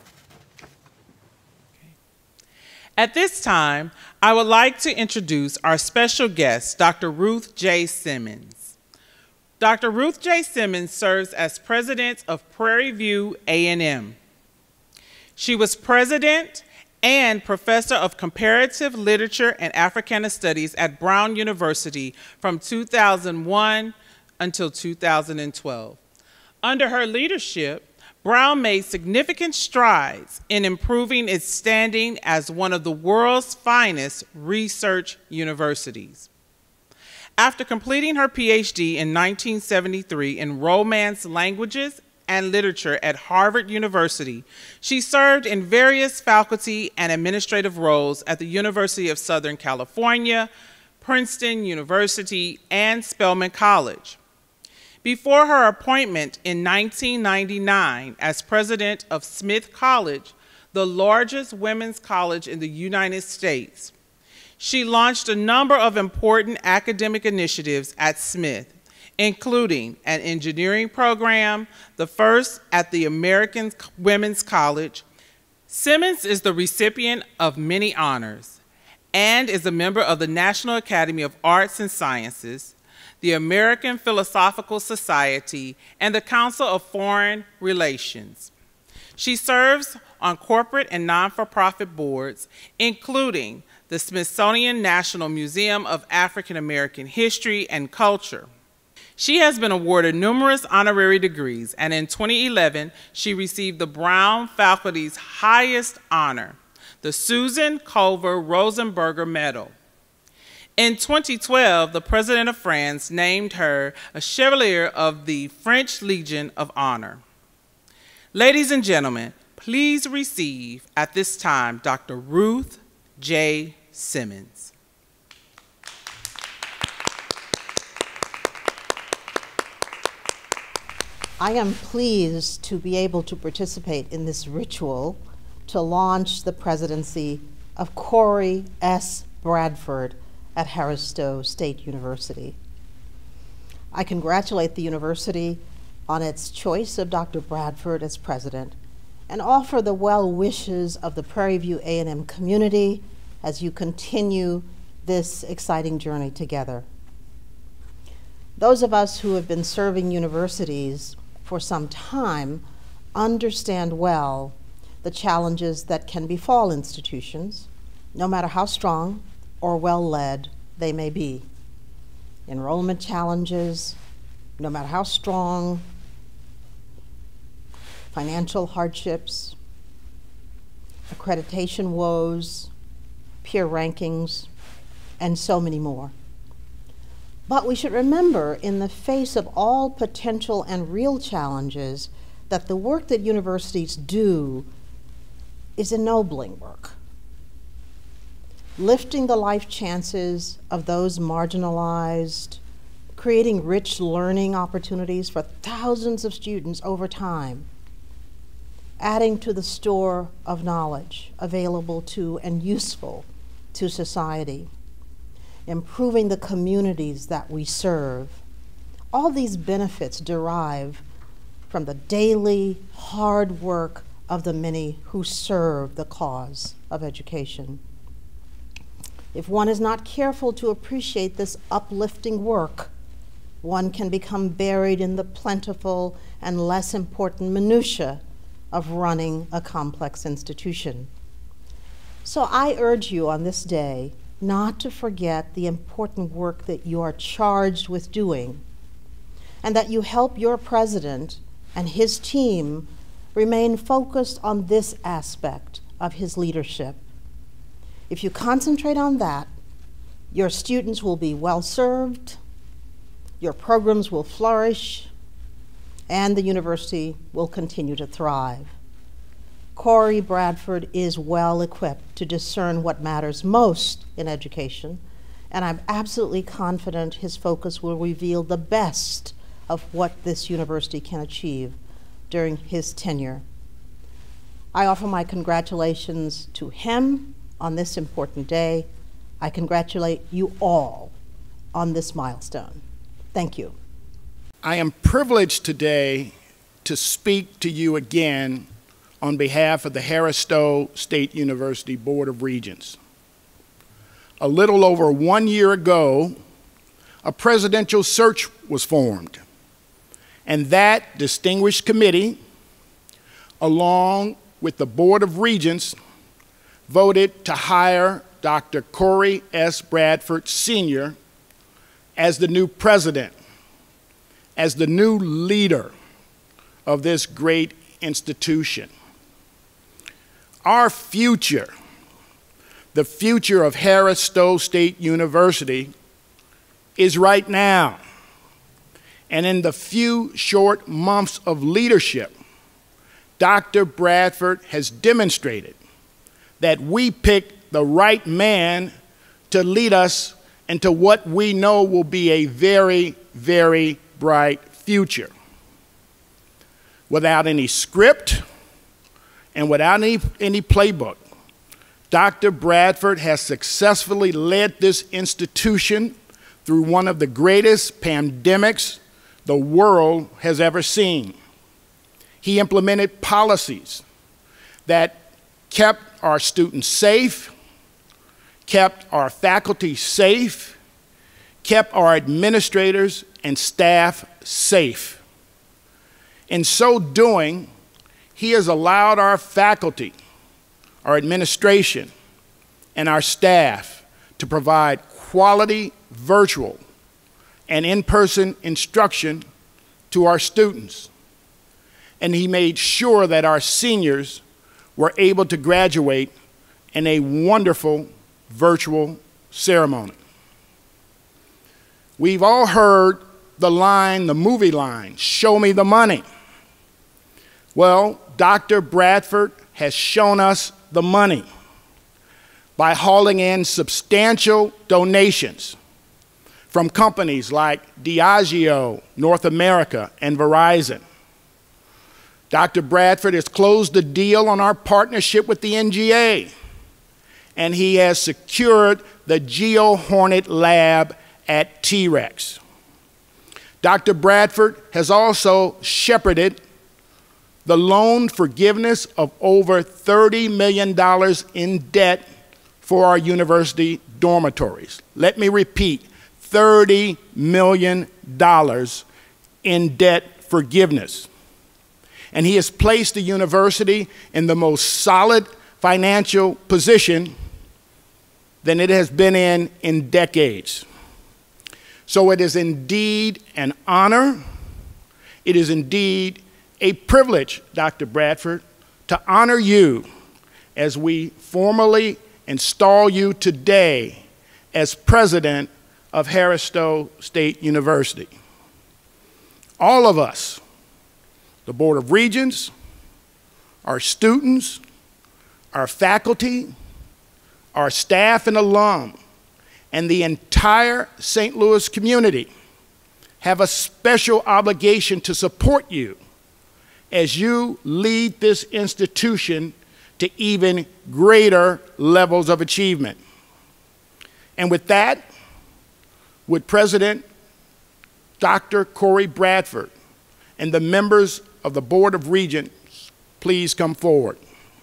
At this time, I would like to introduce our special guest, Doctor Ruth J. Simmons. Doctor Ruth J. Simmons serves as president of Prairie View A and M. She was president and professor of comparative literature and Africana studies at Brown University from two thousand one until two thousand twelve. Under her leadership, Brown made significant strides in improving its standing as one of the world's finest research universities. After completing her P H D in nineteen seventy-three in Romance Languages and Literature at Harvard University, she served in various faculty and administrative roles at the University of Southern California, Princeton University, and Spelman College. Before her appointment in nineteen ninety-nine as president of Smith College, the largest women's college in the United States, she launched a number of important academic initiatives at Smith, including an engineering program, the first at the American Women's College. Simmons is the recipient of many honors and is a member of the National Academy of Arts and Sciences, the American Philosophical Society, and the Council of Foreign Relations. She serves on corporate and non-for-profit boards, including the Smithsonian National Museum of African American History and Culture. She has been awarded numerous honorary degrees, and in twenty eleven, she received the Brown faculty's highest honor, the Susan Culver Rosenberger Medal. In twenty twelve, the President of France named her a Chevalier of the French Legion of Honor. Ladies and gentlemen, please receive at this time Doctor Ruth J. Simmons. I am pleased to be able to participate in this ritual to launch the presidency of Corey S. Bradford at Harris-Stowe State University. I congratulate the university on its choice of Doctor Bradford as president and offer the well wishes of the Prairie View A and M community as you continue this exciting journey together. Those of us who have been serving universities for some time understand well the challenges that can befall institutions, no matter how strong or well-led they may be. Enrollment challenges, no matter how strong, financial hardships, accreditation woes, peer rankings, and so many more. But we should remember, in the face of all potential and real challenges, that the work that universities do is ennobling work. lifting the life chances of those marginalized, creating rich learning opportunities for thousands of students over time, adding to the store of knowledge available to and useful to society, improving the communities that we serve. All these benefits derive from the daily hard work of the many who serve the cause of education. If one is not careful to appreciate this uplifting work, one can become buried in the plentiful and less important minutiae of running a complex institution. So I urge you on this day not to forget the important work that you are charged with doing, and that you help your president and his team remain focused on this aspect of his leadership. If you concentrate on that, your students will be well served, your programs will flourish, and the university will continue to thrive. Corey Bradford is well equipped to discern what matters most in education, and I'm absolutely confident his focus will reveal the best of what this university can achieve during his tenure. I offer my congratulations to him on this important day. I congratulate you all on this milestone. Thank you. I am privileged today to speak to you again on behalf of the Harris Stowe State University Board of Regents. A little over one year ago, a presidential search was formed, and that distinguished committee, along with the Board of Regents, voted to hire Doctor Corey S. Bradford, Senior as the new president, as the new leader of this great institution. Our future, the future of Harris Stowe State University, is right now. And in the few short months of leadership, Doctor Bradford has demonstrated that we picked the right man to lead us into what we know will be a very, very bright future. Without any script and without any, any playbook, Doctor Bradford has successfully led this institution through one of the greatest pandemics the world has ever seen. He implemented policies that kept our students safe, kept our faculty safe, kept our administrators and staff safe. In so doing, he has allowed our faculty, our administration, and our staff to provide quality virtual and in-person instruction to our students. And he made sure that our seniors were able to graduate in a wonderful virtual ceremony. We've all heard the line, the movie line, "Show me the money." Well, Doctor Bradford has shown us the money by hauling in substantial donations from companies like Diageo, North America, and Verizon. Doctor Bradford has closed the deal on our partnership with the N G A, and he has secured the Geo Hornet Lab at T REX. Doctor Bradford has also shepherded the loan forgiveness of over thirty million dollars in debt for our university dormitories. Let me repeat, thirty million dollars in debt forgiveness. And he has placed the university in the most solid financial position than it has been in in decades. So it is indeed an honor, it is indeed a privilege, Doctor Bradford, to honor you as we formally install you today as president of Harris Stowe State University. All of us, the Board of Regents, our students, our faculty, our staff and alum, and the entire Saint Louis community have a special obligation to support you as you lead this institution to even greater levels of achievement. And with that, would President Doctor Corey Bradford and the members of the Board of Regents please come forward.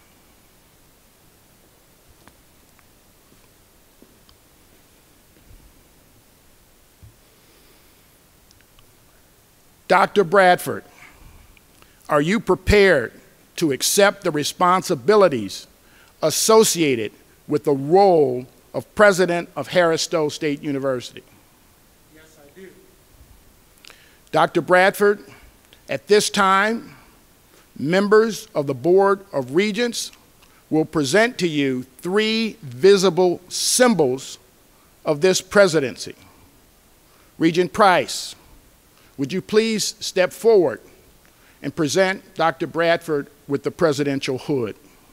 Doctor Bradford, are you prepared to accept the responsibilities associated with the role of President of Harris Stowe State University? Yes, I do. Doctor Bradford, at this time, members of the Board of Regents will present to you three visible symbols of this presidency. Regent Price, would you please step forward and present Doctor Bradford with the presidential hood?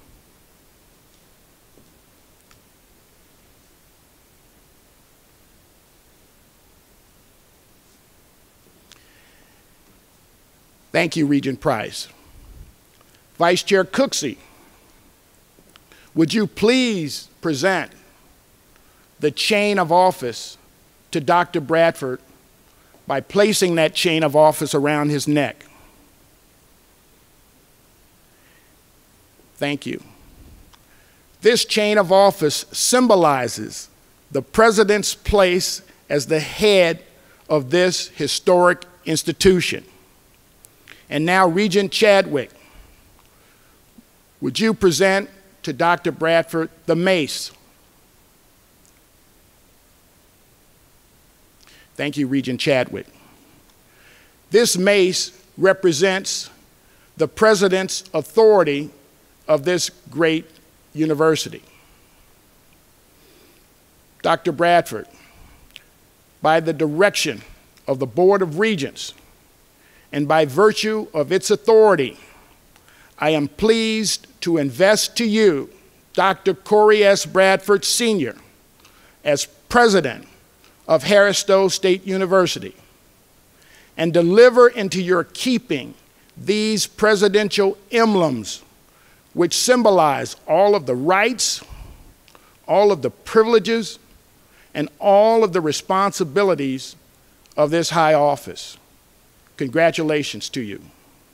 Thank you, Regent Price. Vice Chair Cooksey, would you please present the chain of office to Doctor Bradford by placing that chain of office around his neck? Thank you. This chain of office symbolizes the President's place as the head of this historic institution. And now, Regent Chadwick, would you present to Doctor Bradford the mace? Thank you, Regent Chadwick. This mace represents the President's authority of this great university. Doctor Bradford, by the direction of the Board of Regents and by virtue of its authority, I am pleased to invest to you Doctor Corey S. Bradford, Senior as President of Harris Stowe State University, and deliver into your keeping these presidential emblems which symbolize all of the rights, all of the privileges, and all of the responsibilities of this high office. Congratulations to you.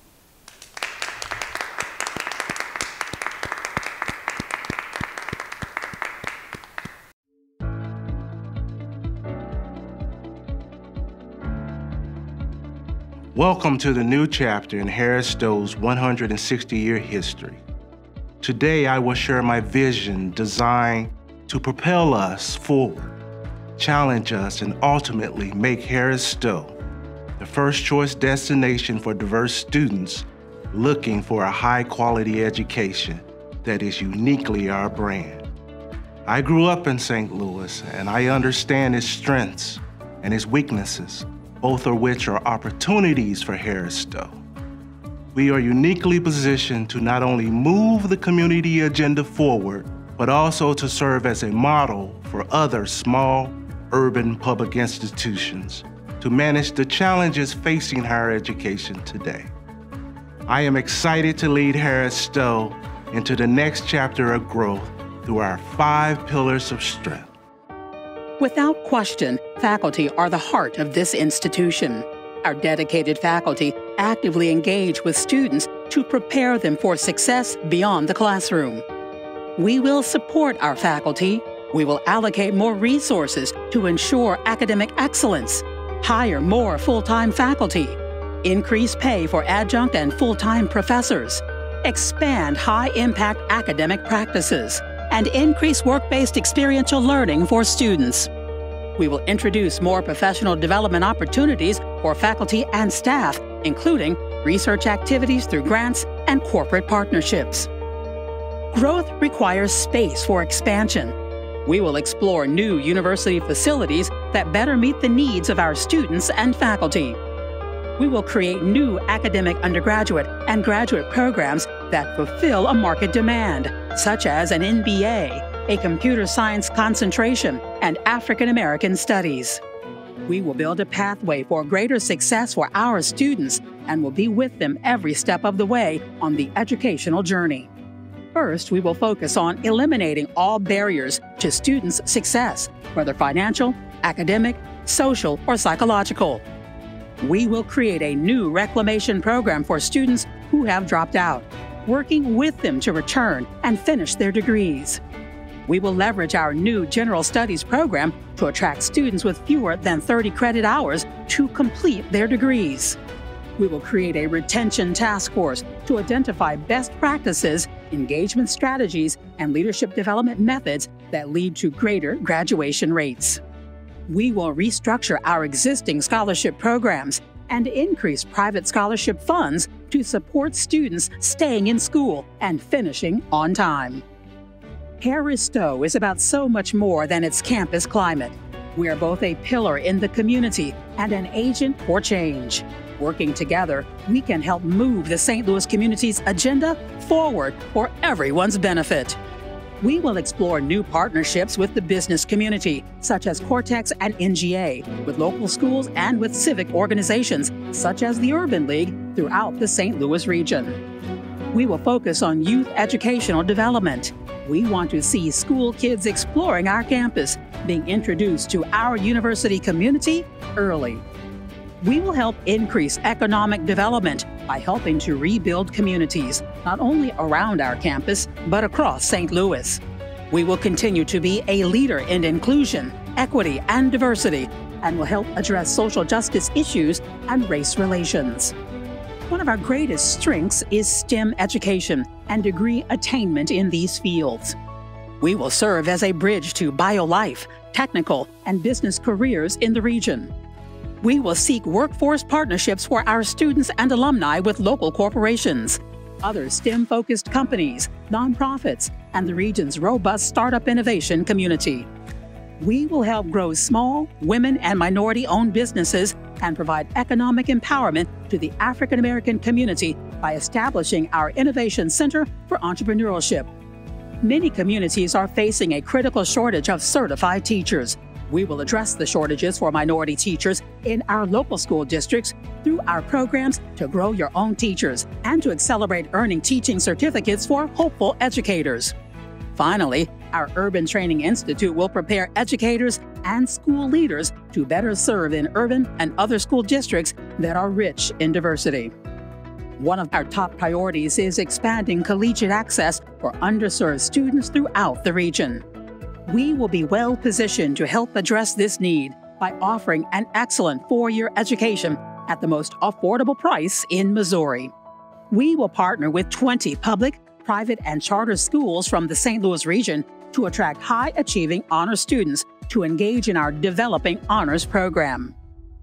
Welcome to the new chapter in Harris Stowe's one hundred sixty year history. Today, I will share my vision designed to propel us forward, challenge us, and ultimately make Harris Stowe the first choice destination for diverse students looking for a high quality education that is uniquely our brand. I grew up in Saint Louis, and I understand its strengths and its weaknesses, both of which are opportunities for Harris Stowe. We are uniquely positioned to not only move the community agenda forward, but also to serve as a model for other small, urban public institutions to manage the challenges facing higher education today. I am excited to lead Harris Stowe into the next chapter of growth through our five pillars of strength. Without question, faculty are the heart of this institution. Our dedicated faculty actively engage with students to prepare them for success beyond the classroom. We will support our faculty. We will allocate more resources to ensure academic excellence, hire more full-time faculty, increase pay for adjunct and full-time professors, expand high-impact academic practices, and increase work-based experiential learning for students. We will introduce more professional development opportunities for faculty and staff, including research activities through grants and corporate partnerships. Growth requires space for expansion. We will explore new university facilities that better meet the needs of our students and faculty. We will create new academic undergraduate and graduate programs that fulfill a market demand, such as an M B A, a computer science concentration, and African American studies. We will build a pathway for greater success for our students and will be with them every step of the way on the educational journey. First, we will focus on eliminating all barriers to students' success, whether financial, academic, social, or psychological. We will create a new reclamation program for students who have dropped out, working with them to return and finish their degrees. We will leverage our new General Studies program to attract students with fewer than thirty credit hours to complete their degrees. We will create a retention task force to identify best practices, engagement strategies, and leadership development methods that lead to greater graduation rates. We will restructure our existing scholarship programs and increase private scholarship funds to support students staying in school and finishing on time. Harris Stowe is about so much more than its campus climate. We are both a pillar in the community and an agent for change. Working together, we can help move the Saint Louis community's agenda forward for everyone's benefit. We will explore new partnerships with the business community, such as Cortex and N G A, with local schools and with civic organizations, such as the Urban League, throughout the Saint Louis region. We will focus on youth educational development. We want to see school kids exploring our campus, being introduced to our university community early. We will help increase economic development by helping to rebuild communities, not only around our campus, but across Saint Louis. We will continue to be a leader in inclusion, equity, and diversity, and will help address social justice issues and race relations. One of our greatest strengths is STEM education and degree attainment in these fields. We will serve as a bridge to bio-life, technical, and business careers in the region. We will seek workforce partnerships for our students and alumni with local corporations, other STEM-focused companies, nonprofits, and the region's robust startup innovation community. We will help grow small, women, and minority-owned businesses and provide economic empowerment to the African American community by establishing our Innovation Center for Entrepreneurship. Many communities are facing a critical shortage of certified teachers. We will address the shortages for minority teachers in our local school districts through our programs to grow your own teachers and to accelerate earning teaching certificates for hopeful educators. Finally, our Urban Training Institute will prepare educators and school leaders to better serve in urban and other school districts that are rich in diversity. One of our top priorities is expanding collegiate access for underserved students throughout the region. We will be well positioned to help address this need by offering an excellent four-year education at the most affordable price in Missouri. We will partner with twenty public, private, and charter schools from the Saint Louis region to attract high-achieving honor students to engage in our developing honors program.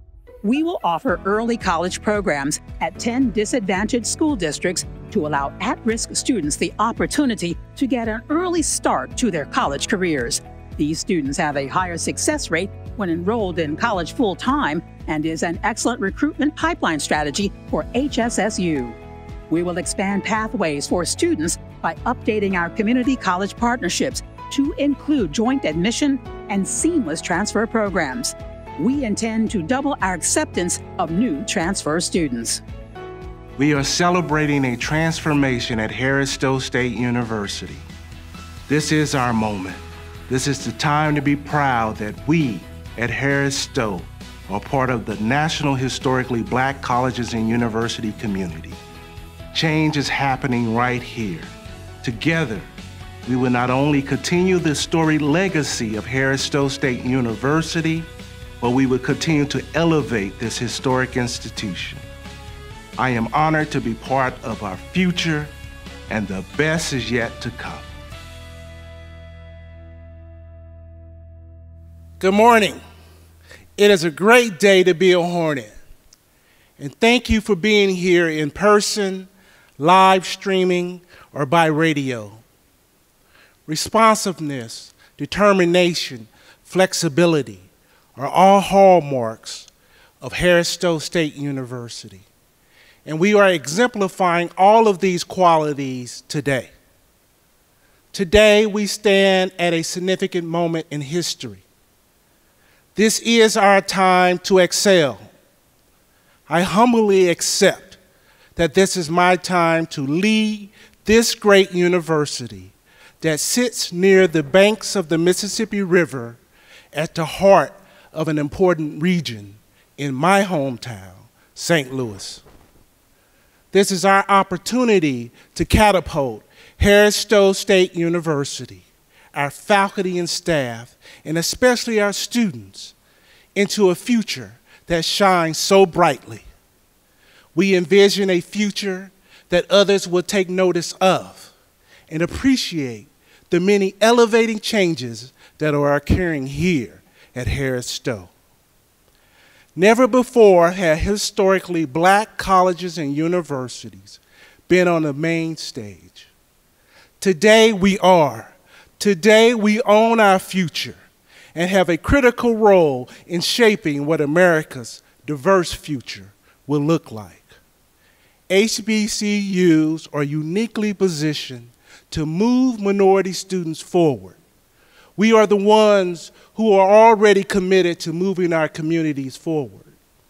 We will offer early college programs at ten disadvantaged school districts to allow at-risk students the opportunity to get an early start to their college careers. These students have a higher success rate when enrolled in college full-time and is an excellent recruitment pipeline strategy for H S S U. We will expand pathways for students by updating our community college partnerships to include joint admission and seamless transfer programs. We intend to double our acceptance of new transfer students. We are celebrating a transformation at Harris Stowe State University. This is our moment. This is the time to be proud that we at Harris Stowe are part of the National Historically Black Colleges and University community. Change is happening right here. Together, we will not only continue the storied legacy of Harris Stowe State University, but we will continue to elevate this historic institution. I am honored to be part of our future, and the best is yet to come. Good morning. It is a great day to be a Hornet. And thank you for being here in person, live streaming, or by radio. Responsiveness, determination, flexibility are all hallmarks of Harris Stowe State University. And we are exemplifying all of these qualities today. Today, we stand at a significant moment in history. This is our time to excel. I humbly accept that this is my time to lead this great university that sits near the banks of the Mississippi River at the heart of an important region in my hometown, Saint Louis. This is our opportunity to catapult Harris Stowe State University, our faculty and staff, and especially our students, into a future that shines so brightly. We envision a future that others will take notice of and appreciate the many elevating changes that are occurring here at Harris Stowe. Never before have historically black colleges and universities been on the main stage. Today we are. Today we own our future and have a critical role in shaping what America's diverse future will look like. H B C Us are uniquely positioned to move minority students forward. We are the ones who are already committed to moving our communities forward.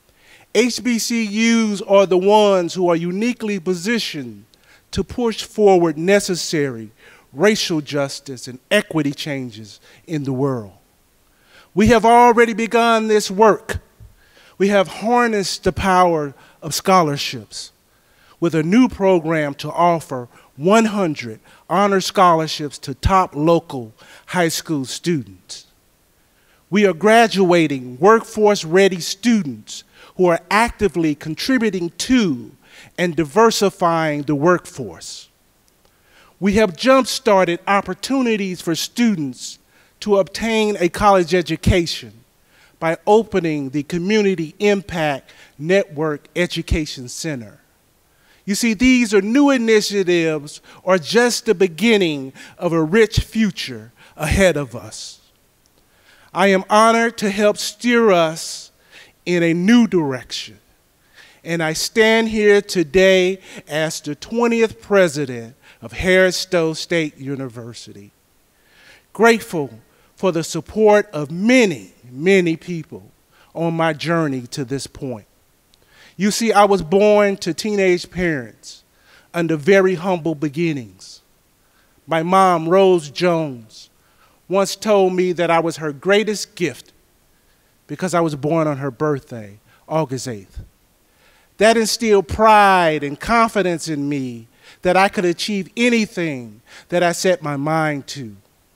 H B C Us are the ones who are uniquely positioned to push forward necessary racial justice and equity changes in the world. We have already begun this work. We have harnessed the power of scholarships with a new program to offer one hundred honor scholarships to top local high school students. We are graduating workforce-ready students who are actively contributing to and diversifying the workforce. We have jump-started opportunities for students to obtain a college education by opening the Community Impact Network Education Center. You see, these are new initiatives or just the beginning of a rich future ahead of us. I am honored to help steer us in a new direction. And I stand here today as the twentieth president of Harris Stowe State University, grateful for the support of many, many people on my journey to this point. You see, I was born to teenage parents under very humble beginnings. My mom, Rose Jones, once told me that I was her greatest gift because I was born on her birthday, August eighth. That instilled pride and confidence in me that I could achieve anything that I set my mind to.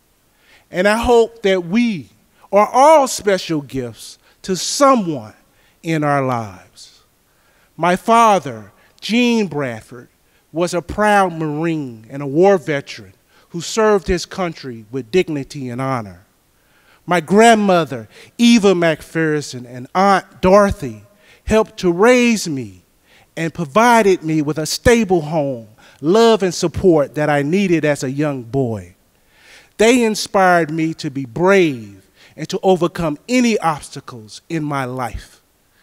And I hope that we are all special gifts to someone in our lives. My father, Gene Bradford, was a proud Marine and a war veteran who served his country with dignity and honor. My grandmother, Eva McPherson, and Aunt Dorothy helped to raise me and provided me with a stable home, love, and support that I needed as a young boy. They inspired me to be brave and to overcome any obstacles in my life.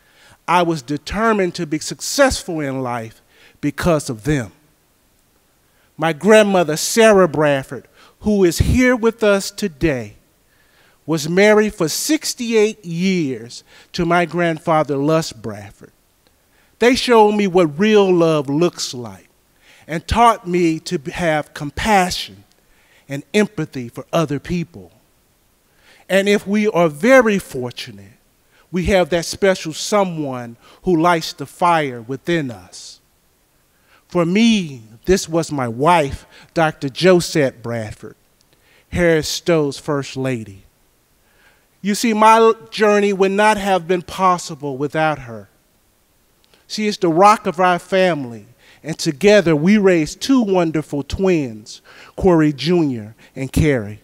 I was determined to be successful in life because of them. My grandmother, Sarah Bradford, who is here with us today, was married for sixty-eight years to my grandfather, Lus Bradford. They showed me what real love looks like and taught me to have compassion and empathy for other people. And if we are very fortunate, we have that special someone who lights the fire within us. For me, this was my wife, Doctor Josette Bradford, Harris Stowe's First Lady. You see, my journey would not have been possible without her. She is the rock of our family, and together we raised two wonderful twins, Corey Junior and Carrie.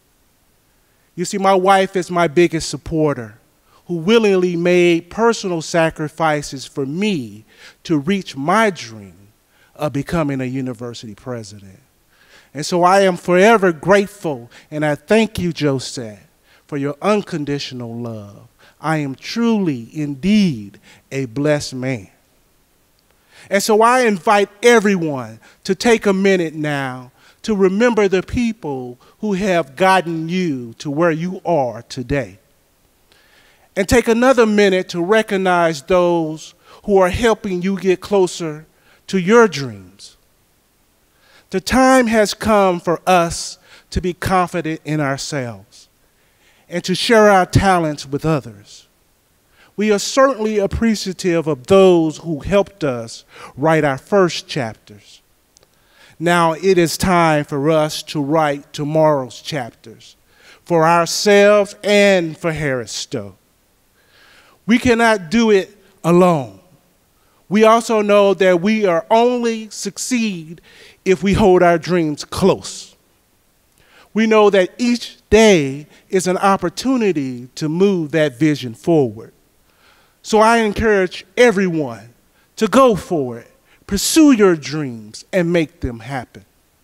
You see, my wife is my biggest supporter, who willingly made personal sacrifices for me to reach my dream of becoming a university president. And so I am forever grateful, and I thank you, Josette, for your unconditional love. I am truly, indeed, a blessed man. And so I invite everyone to take a minute now to remember the people who have gotten you to where you are today. And take another minute to recognize those who are helping you get closer to your dreams. The time has come for us to be confident in ourselves and to share our talents with others. We are certainly appreciative of those who helped us write our first chapters. Now it is time for us to write tomorrow's chapters for ourselves and for Harris Stowe. We cannot do it alone. We also know that we are only succeed if we hold our dreams close. We know that each day is an opportunity to move that vision forward. So I encourage everyone to go for it, pursue your dreams, and make them happen.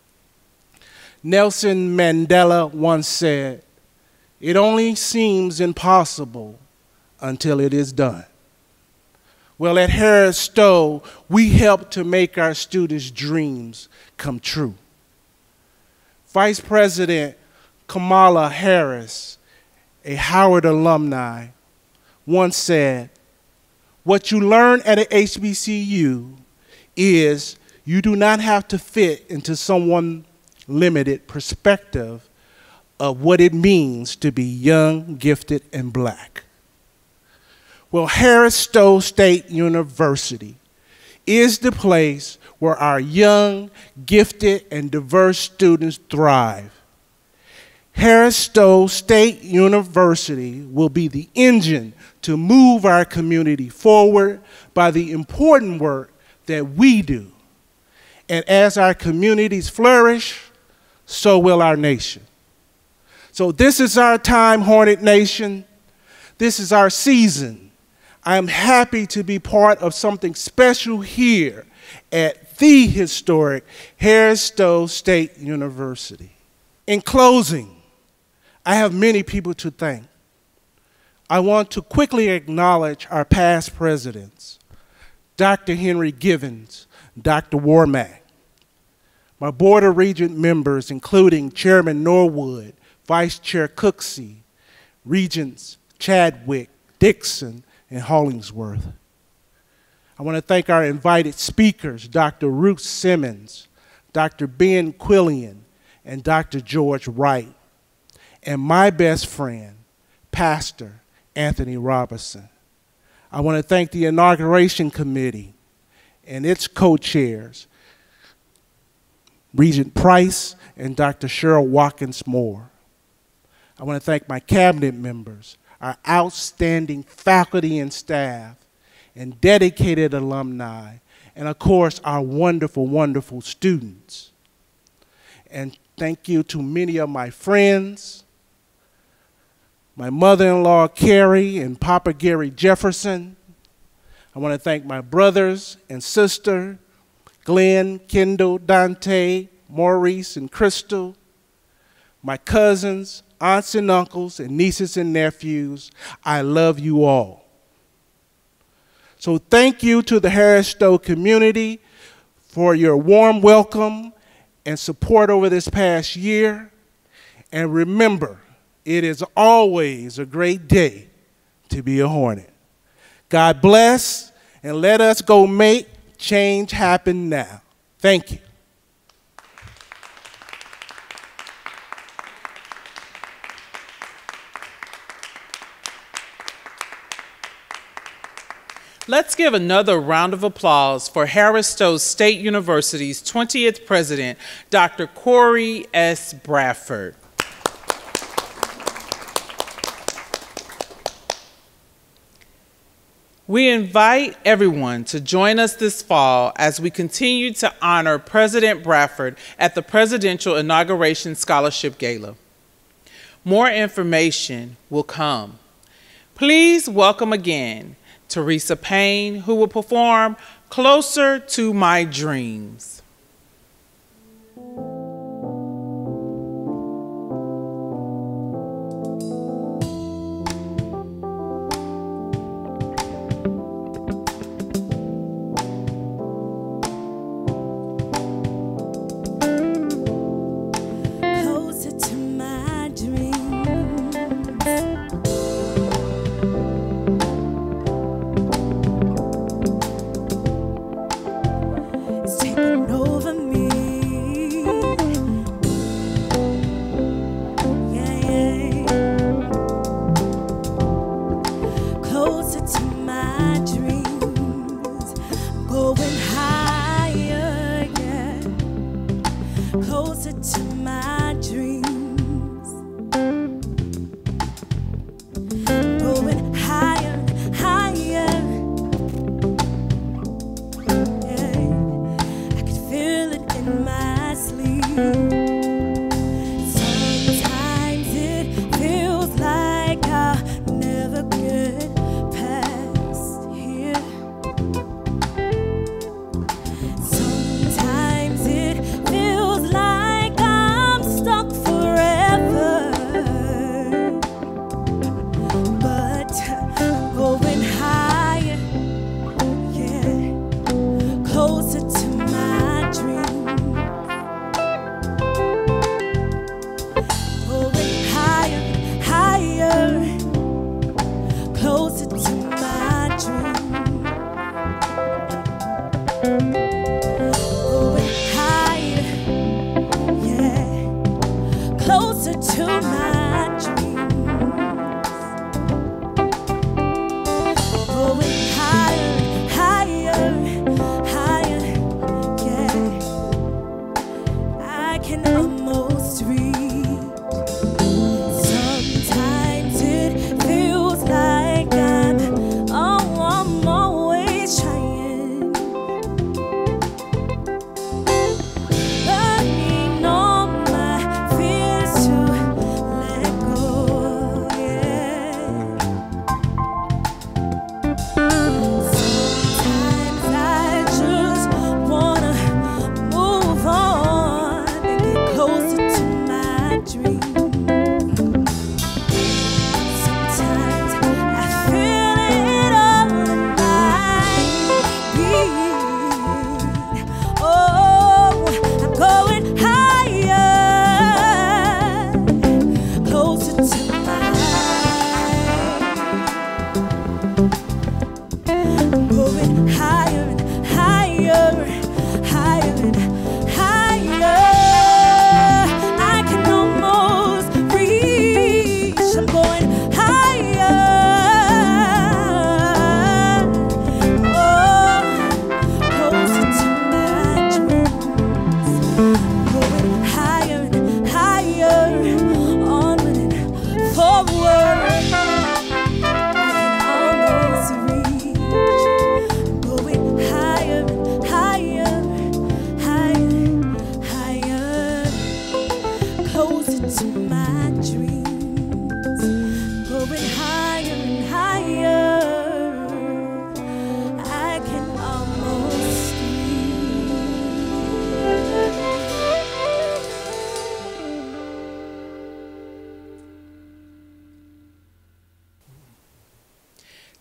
Nelson Mandela once said, "It only seems impossible until it is done." Well, at Harris Stowe, we help to make our students' dreams come true. Vice President Kamala Harris, a Howard alumni, once said, "What you learn at a H B C U is you do not have to fit into someone's limited perspective of what it means to be young, gifted, and black." Well, Harris Stowe State University is the place where our young, gifted, and diverse students thrive. Harris Stowe State University will be the engine to move our community forward by the important work that we do. And as our communities flourish, so will our nation. So this is our time, Hornet Nation. This is our season. I am happy to be part of something special here at the historic Harris Stowe State University. In closing, I have many people to thank. I want to quickly acknowledge our past presidents, Doctor Henry Givens, Doctor Wormack, my Board of Regent members, including Chairman Norwood, Vice Chair Cooksey, Regents Chadwick, Dixon, and Hollingsworth. I want to thank our invited speakers, Doctor Ruth Simmons, Doctor Ben Quillian, and Doctor George Wright, and my best friend, Pastor Anthony Robinson. I want to thank the Inauguration Committee and its co-chairs, Regent Price and Doctor Cheryl Watkins Moore. I want to thank my cabinet members, our outstanding faculty and staff, and dedicated alumni, and of course, our wonderful, wonderful students. And thank you to many of my friends, my mother-in-law, Carrie, and Papa Gary Jefferson. I want to thank my brothers and sister, Glenn, Kendall, Dante, Maurice, and Crystal, my cousins, aunts and uncles, and nieces and nephews. I love you all. So thank you to the Harris Stowe community for your warm welcome and support over this past year. And remember, it is always a great day to be a Hornet. God bless, and let us go make change happen now. Thank you. Let's give another round of applause for Harris Stowe State University's twentieth president, Doctor Corey S. Bradford. We invite everyone to join us this fall as we continue to honor President Bradford at the Presidential Inauguration Scholarship Gala. More information will come. Please welcome again Teresa Payne, who will perform Closer to My Dreams.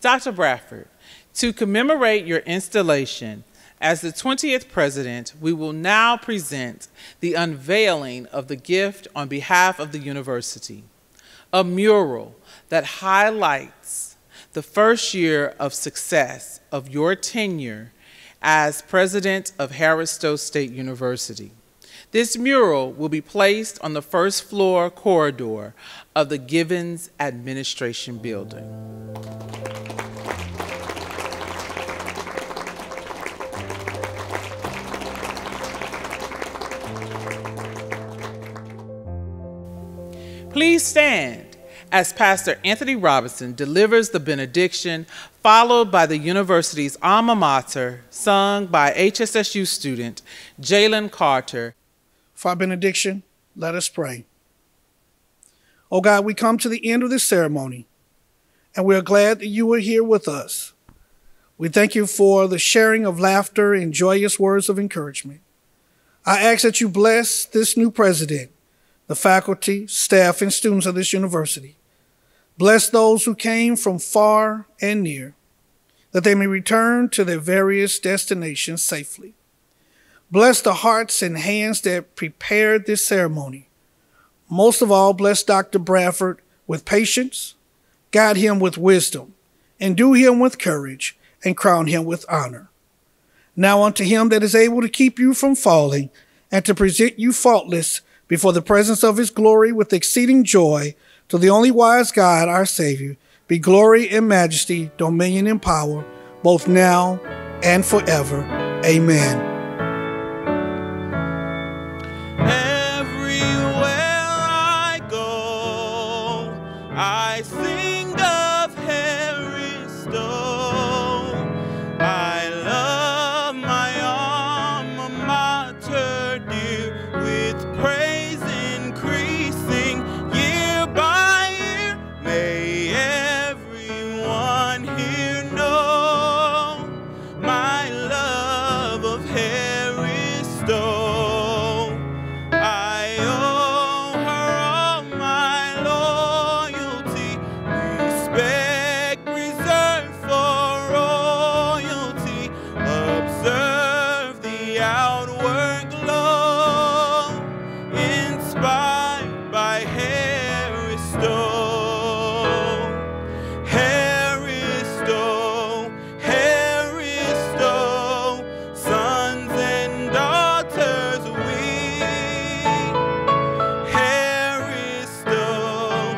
Doctor Bradford, to commemorate your installation as the twentieth president, we will now present the unveiling of the gift on behalf of the university, a mural that highlights the first year of success of your tenure as president of Harris-Stowe State University. This mural will be placed on the first floor corridor of the Givens Administration Building. Please stand as Pastor Anthony Robinson delivers the benediction, followed by the university's alma mater, sung by H S S U student Jalen Carter. For our benediction, let us pray. Oh God, we come to the end of this ceremony, and we are glad that you are here with us. We thank you for the sharing of laughter and joyous words of encouragement. I ask that you bless this new president, the faculty, staff, and students of this university. Bless those who came from far and near, that they may return to their various destinations safely. Bless the hearts and hands that prepared this ceremony. Most of all, bless Doctor Bradford with patience, guide him with wisdom, endue him with courage, and crown him with honor. Now unto him that is able to keep you from falling and to present you faultless before the presence of his glory with exceeding joy, to the only wise God, our Savior, be glory and majesty, dominion and power, both now and forever. Amen. I sing of Harris-Stowe. I love my alma mater dear, with praise increasing year by year. May everyone here know my love of Harris-Stowe. I owe her all my loyalty, respect reserved for royalty. Observe the outward glow, inspired by Harris-Stowe. Harris-Stowe, Harris-Stowe, sons and daughters we. Harris-Stowe,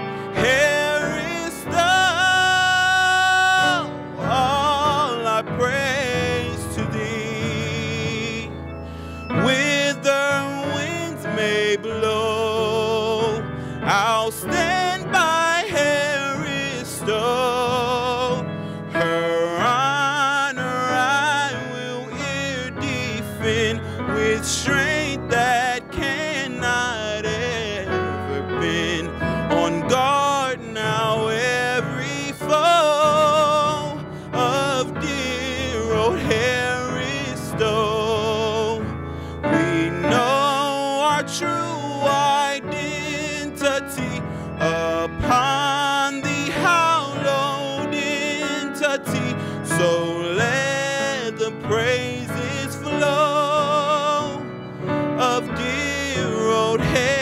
Harris-Stowe, all our praise to thee. Whither winds may blow, I'll stand by Harris-Stowe. Her honor I will e'er defend with strength that cannot ever bend. On guard now every foe of dear old Harris-Stowe. We know our true identity upon the hallowed entity. So let the praises flow of dear old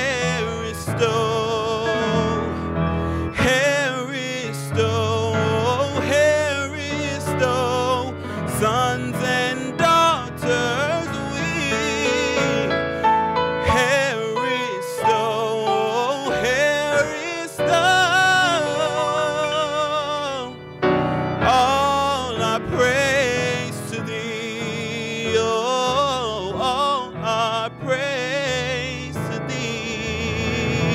Harris-Stowe. Harris-Stowe, Harris-Stowe, sons and daughters we. Harris-Stowe, Harris-Stowe, all our praise to thee. Oh, all our praise to thee.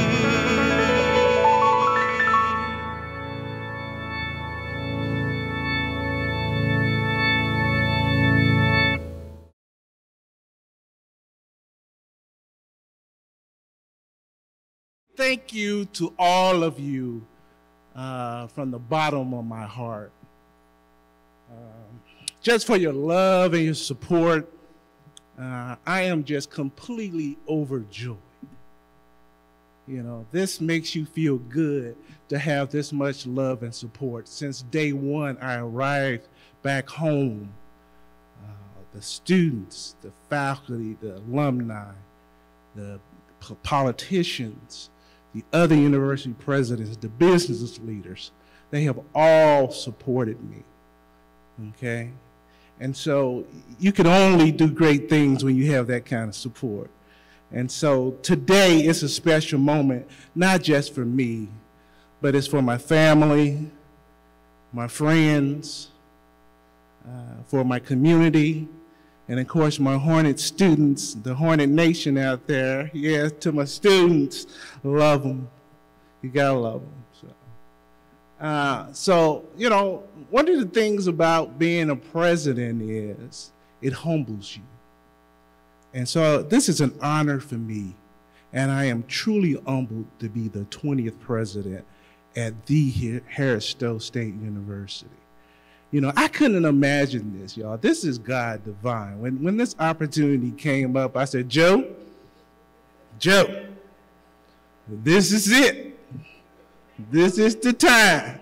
Thank you to all of you uh, from the bottom of my heart. Um, just for your love and your support. Uh, I am just completely overjoyed. You know, this makes you feel good to have this much love and support. Since day one, I arrived back home. Uh, the students, the faculty, the alumni, the politicians, the other university presidents, the business leaders, they have all supported me, okay? And so you can only do great things when you have that kind of support. And so today is a special moment, not just for me, but it's for my family, my friends, uh, for my community, and of course my Hornet students, the Hornet Nation out there. Yeah, to my students, love them. You gotta love them. So, uh, so, you know, one of the things about being a president is it humbles you. And so this is an honor for me, and I am truly humbled to be the twentieth president at the Harris Stowe State University. You know, I couldn't imagine this, y'all. This is God divine. When, when this opportunity came up, I said, Joe, Joe, this is it. This is the time.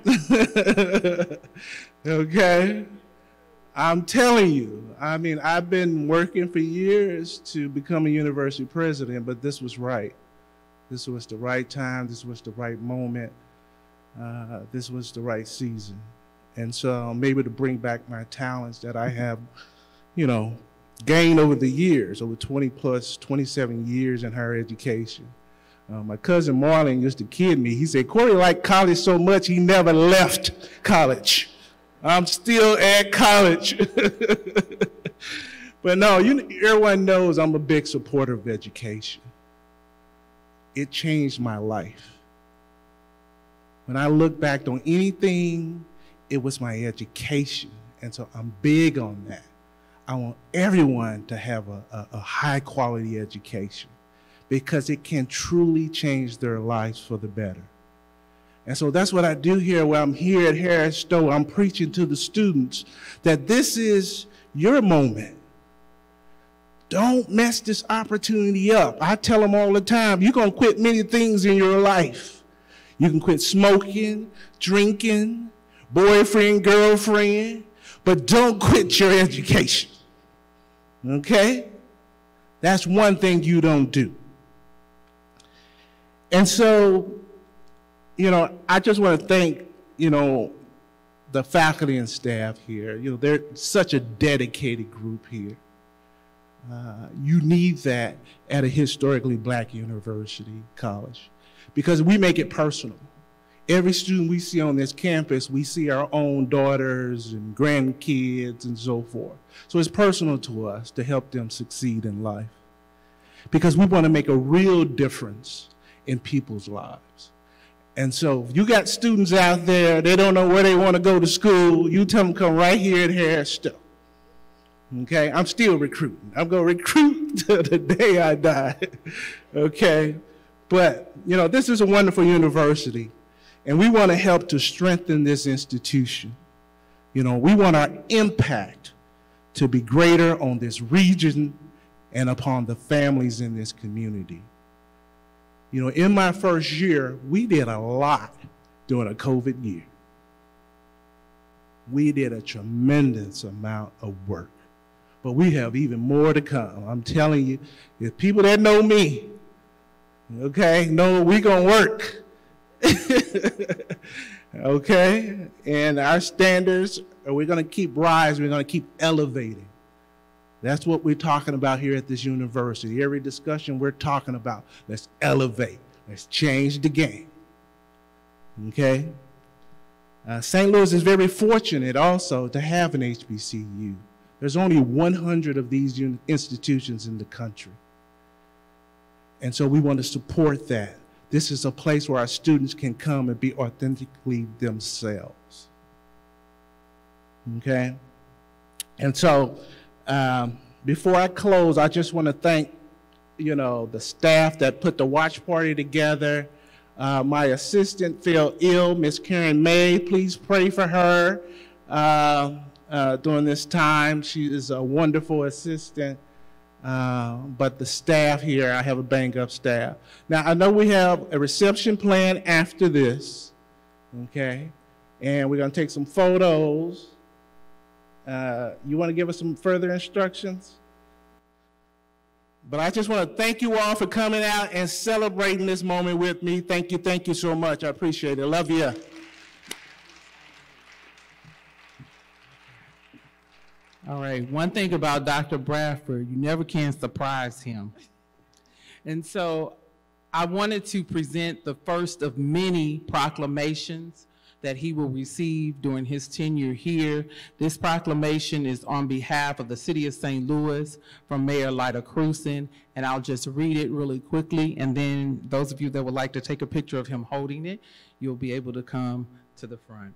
Okay? I'm telling you, I mean, I've been working for years to become a university president, but this was right. This was the right time. This was the right moment. Uh, this was the right season. And so I'm able to bring back my talents that I have, you know, gained over the years, over twenty plus, twenty-seven years in higher education. Uh, my cousin Marlon used to kid me. He said, Corey liked college so much he never left college. I'm still at college. But no, you, everyone knows I'm a big supporter of education. It changed my life. When I look back on anything, it was my education. And so I'm big on that. I want everyone to have a, a, a high quality education because it can truly change their lives for the better. And so that's what I do here when I'm here at Harris Stowe. I'm preaching to the students that this is your moment. Don't mess this opportunity up. I tell them all the time, you're going to quit many things in your life. You can quit smoking, drinking, boyfriend, girlfriend, but don't quit your education. Okay? That's one thing you don't do. And so, you know, I just want to thank, you know, the faculty and staff here. You know, they're such a dedicated group here. Uh, you need that at a historically black university, college, because we make it personal. Every student we see on this campus, we see our own daughters and grandkids and so forth. So it's personal to us to help them succeed in life because we want to make a real difference in people's lives. And so if you got students out there, they don't know where they want to go to school, you tell them come right here at Harris Stowe. Okay, I'm still recruiting. I'm going to recruit till the day I die. Okay, but you know, this is a wonderful university and we want to help to strengthen this institution. You know, we want our impact to be greater on this region and upon the families in this community. You know, in my first year, we did a lot during a COVID year. We did a tremendous amount of work, but we have even more to come. I'm telling you, if people that know me, okay, know we're gonna work. Okay, and our standards, we're gonna keep rising, we're gonna keep elevating. That's what we're talking about here at this university. Every discussion we're talking about, let's elevate, let's change the game, okay? Uh, Saint Louis is very fortunate also to have an H B C U. There's only one hundred of these institutions in the country. And so we want to support that. This is a place where our students can come and be authentically themselves, okay? And so, Um, before I close, I just want to thank, you know, the staff that put the watch party together. Uh, my assistant fell ill, Miss Karen May. Please pray for her uh, uh, during this time. She is a wonderful assistant. Uh, but the staff here, I have a bang-up staff. Now, I know we have a reception plan after this, okay? And we're gonna take some photos. Uh, you wanna give us some further instructions? But I just wanna thank you all for coming out and celebrating this moment with me. Thank you, thank you so much. I appreciate it. Love you. All right, one thing about Doctor Bradford, you never can surprise him. And so I wanted to present the first of many proclamations that he will receive during his tenure here. This proclamation is on behalf of the City of Saint Louis from Mayor Lyda Krewson, and I'll just read it really quickly, and then those of you that would like to take a picture of him holding it, you'll be able to come to the front.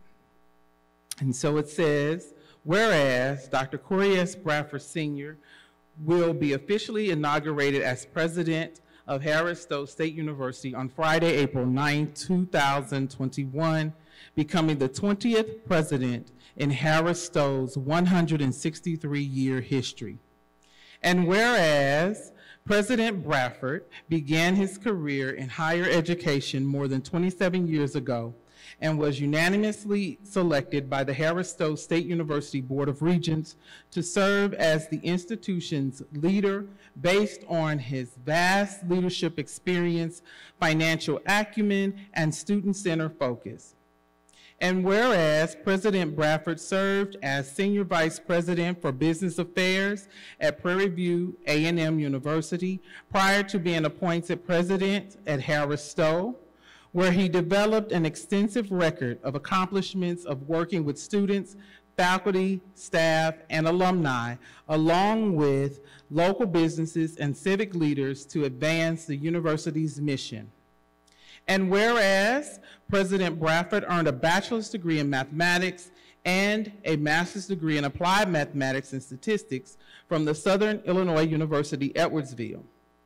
And so it says, whereas Doctor Corey S. Bradford Senior will be officially inaugurated as president of Harris Stowe State University on Friday, April ninth, two thousand twenty-one, becoming the twentieth president in Harris Stowe's one hundred sixty-three year history. And whereas President Bradford began his career in higher education more than twenty-seven years ago and was unanimously selected by the Harris Stowe State University Board of Regents to serve as the institution's leader based on his vast leadership experience, financial acumen, and student-centered focus. And whereas President Bradford served as Senior Vice President for Business Affairs at Prairie View A and M University prior to being appointed President at Harris Stowe, where he developed an extensive record of accomplishments of working with students, faculty, staff, and alumni, along with local businesses and civic leaders to advance the university's mission. And whereas President Bradford earned a bachelor's degree in mathematics and a master's degree in applied mathematics and statistics from the Southern Illinois University, Edwardsville.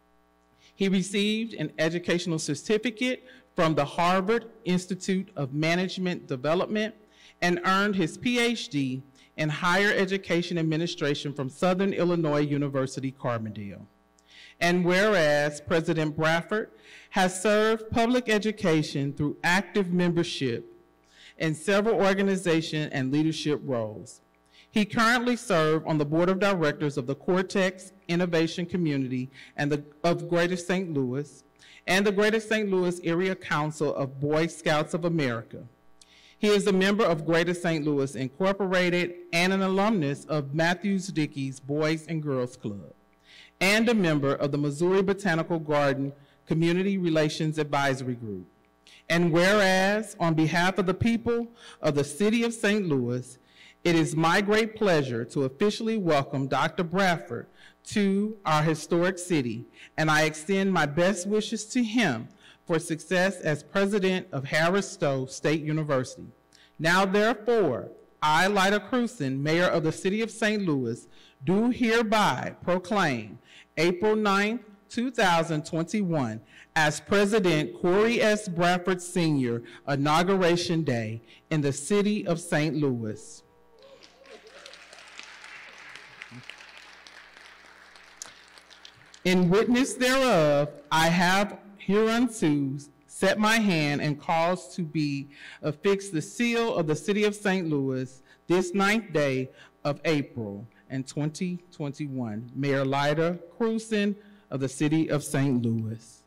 He received an educational certificate from the Harvard Institute of Management Development and earned his P H D in higher education administration from Southern Illinois University, Carbondale. And whereas President Bradford has served public education through active membership in several organization and leadership roles. He currently serves on the board of directors of the Cortex Innovation Community and the, of Greater Saint Louis and the Greater Saint Louis Area Council of Boy Scouts of America. He is a member of Greater Saint Louis Incorporated and an alumnus of Matthews Dickey's Boys and Girls Club, and a member of the Missouri Botanical Garden Community Relations Advisory Group. And whereas, on behalf of the people of the City of Saint Louis, it is my great pleasure to officially welcome Doctor Bradford to our historic city, and I extend my best wishes to him for success as president of Harris Stowe State University. Now therefore, I, Lyda Krewson, Mayor of the City of Saint Louis, do hereby proclaim April ninth, two thousand twenty-one as President Corey S. Bradford Senior Inauguration Day in the City of Saint Louis. In witness thereof, I have hereunto set my hand and caused to be affixed the seal of the City of Saint Louis this ninth day of April in twenty twenty-one. Mayor Lyda Krewson of the City of Saint Louis.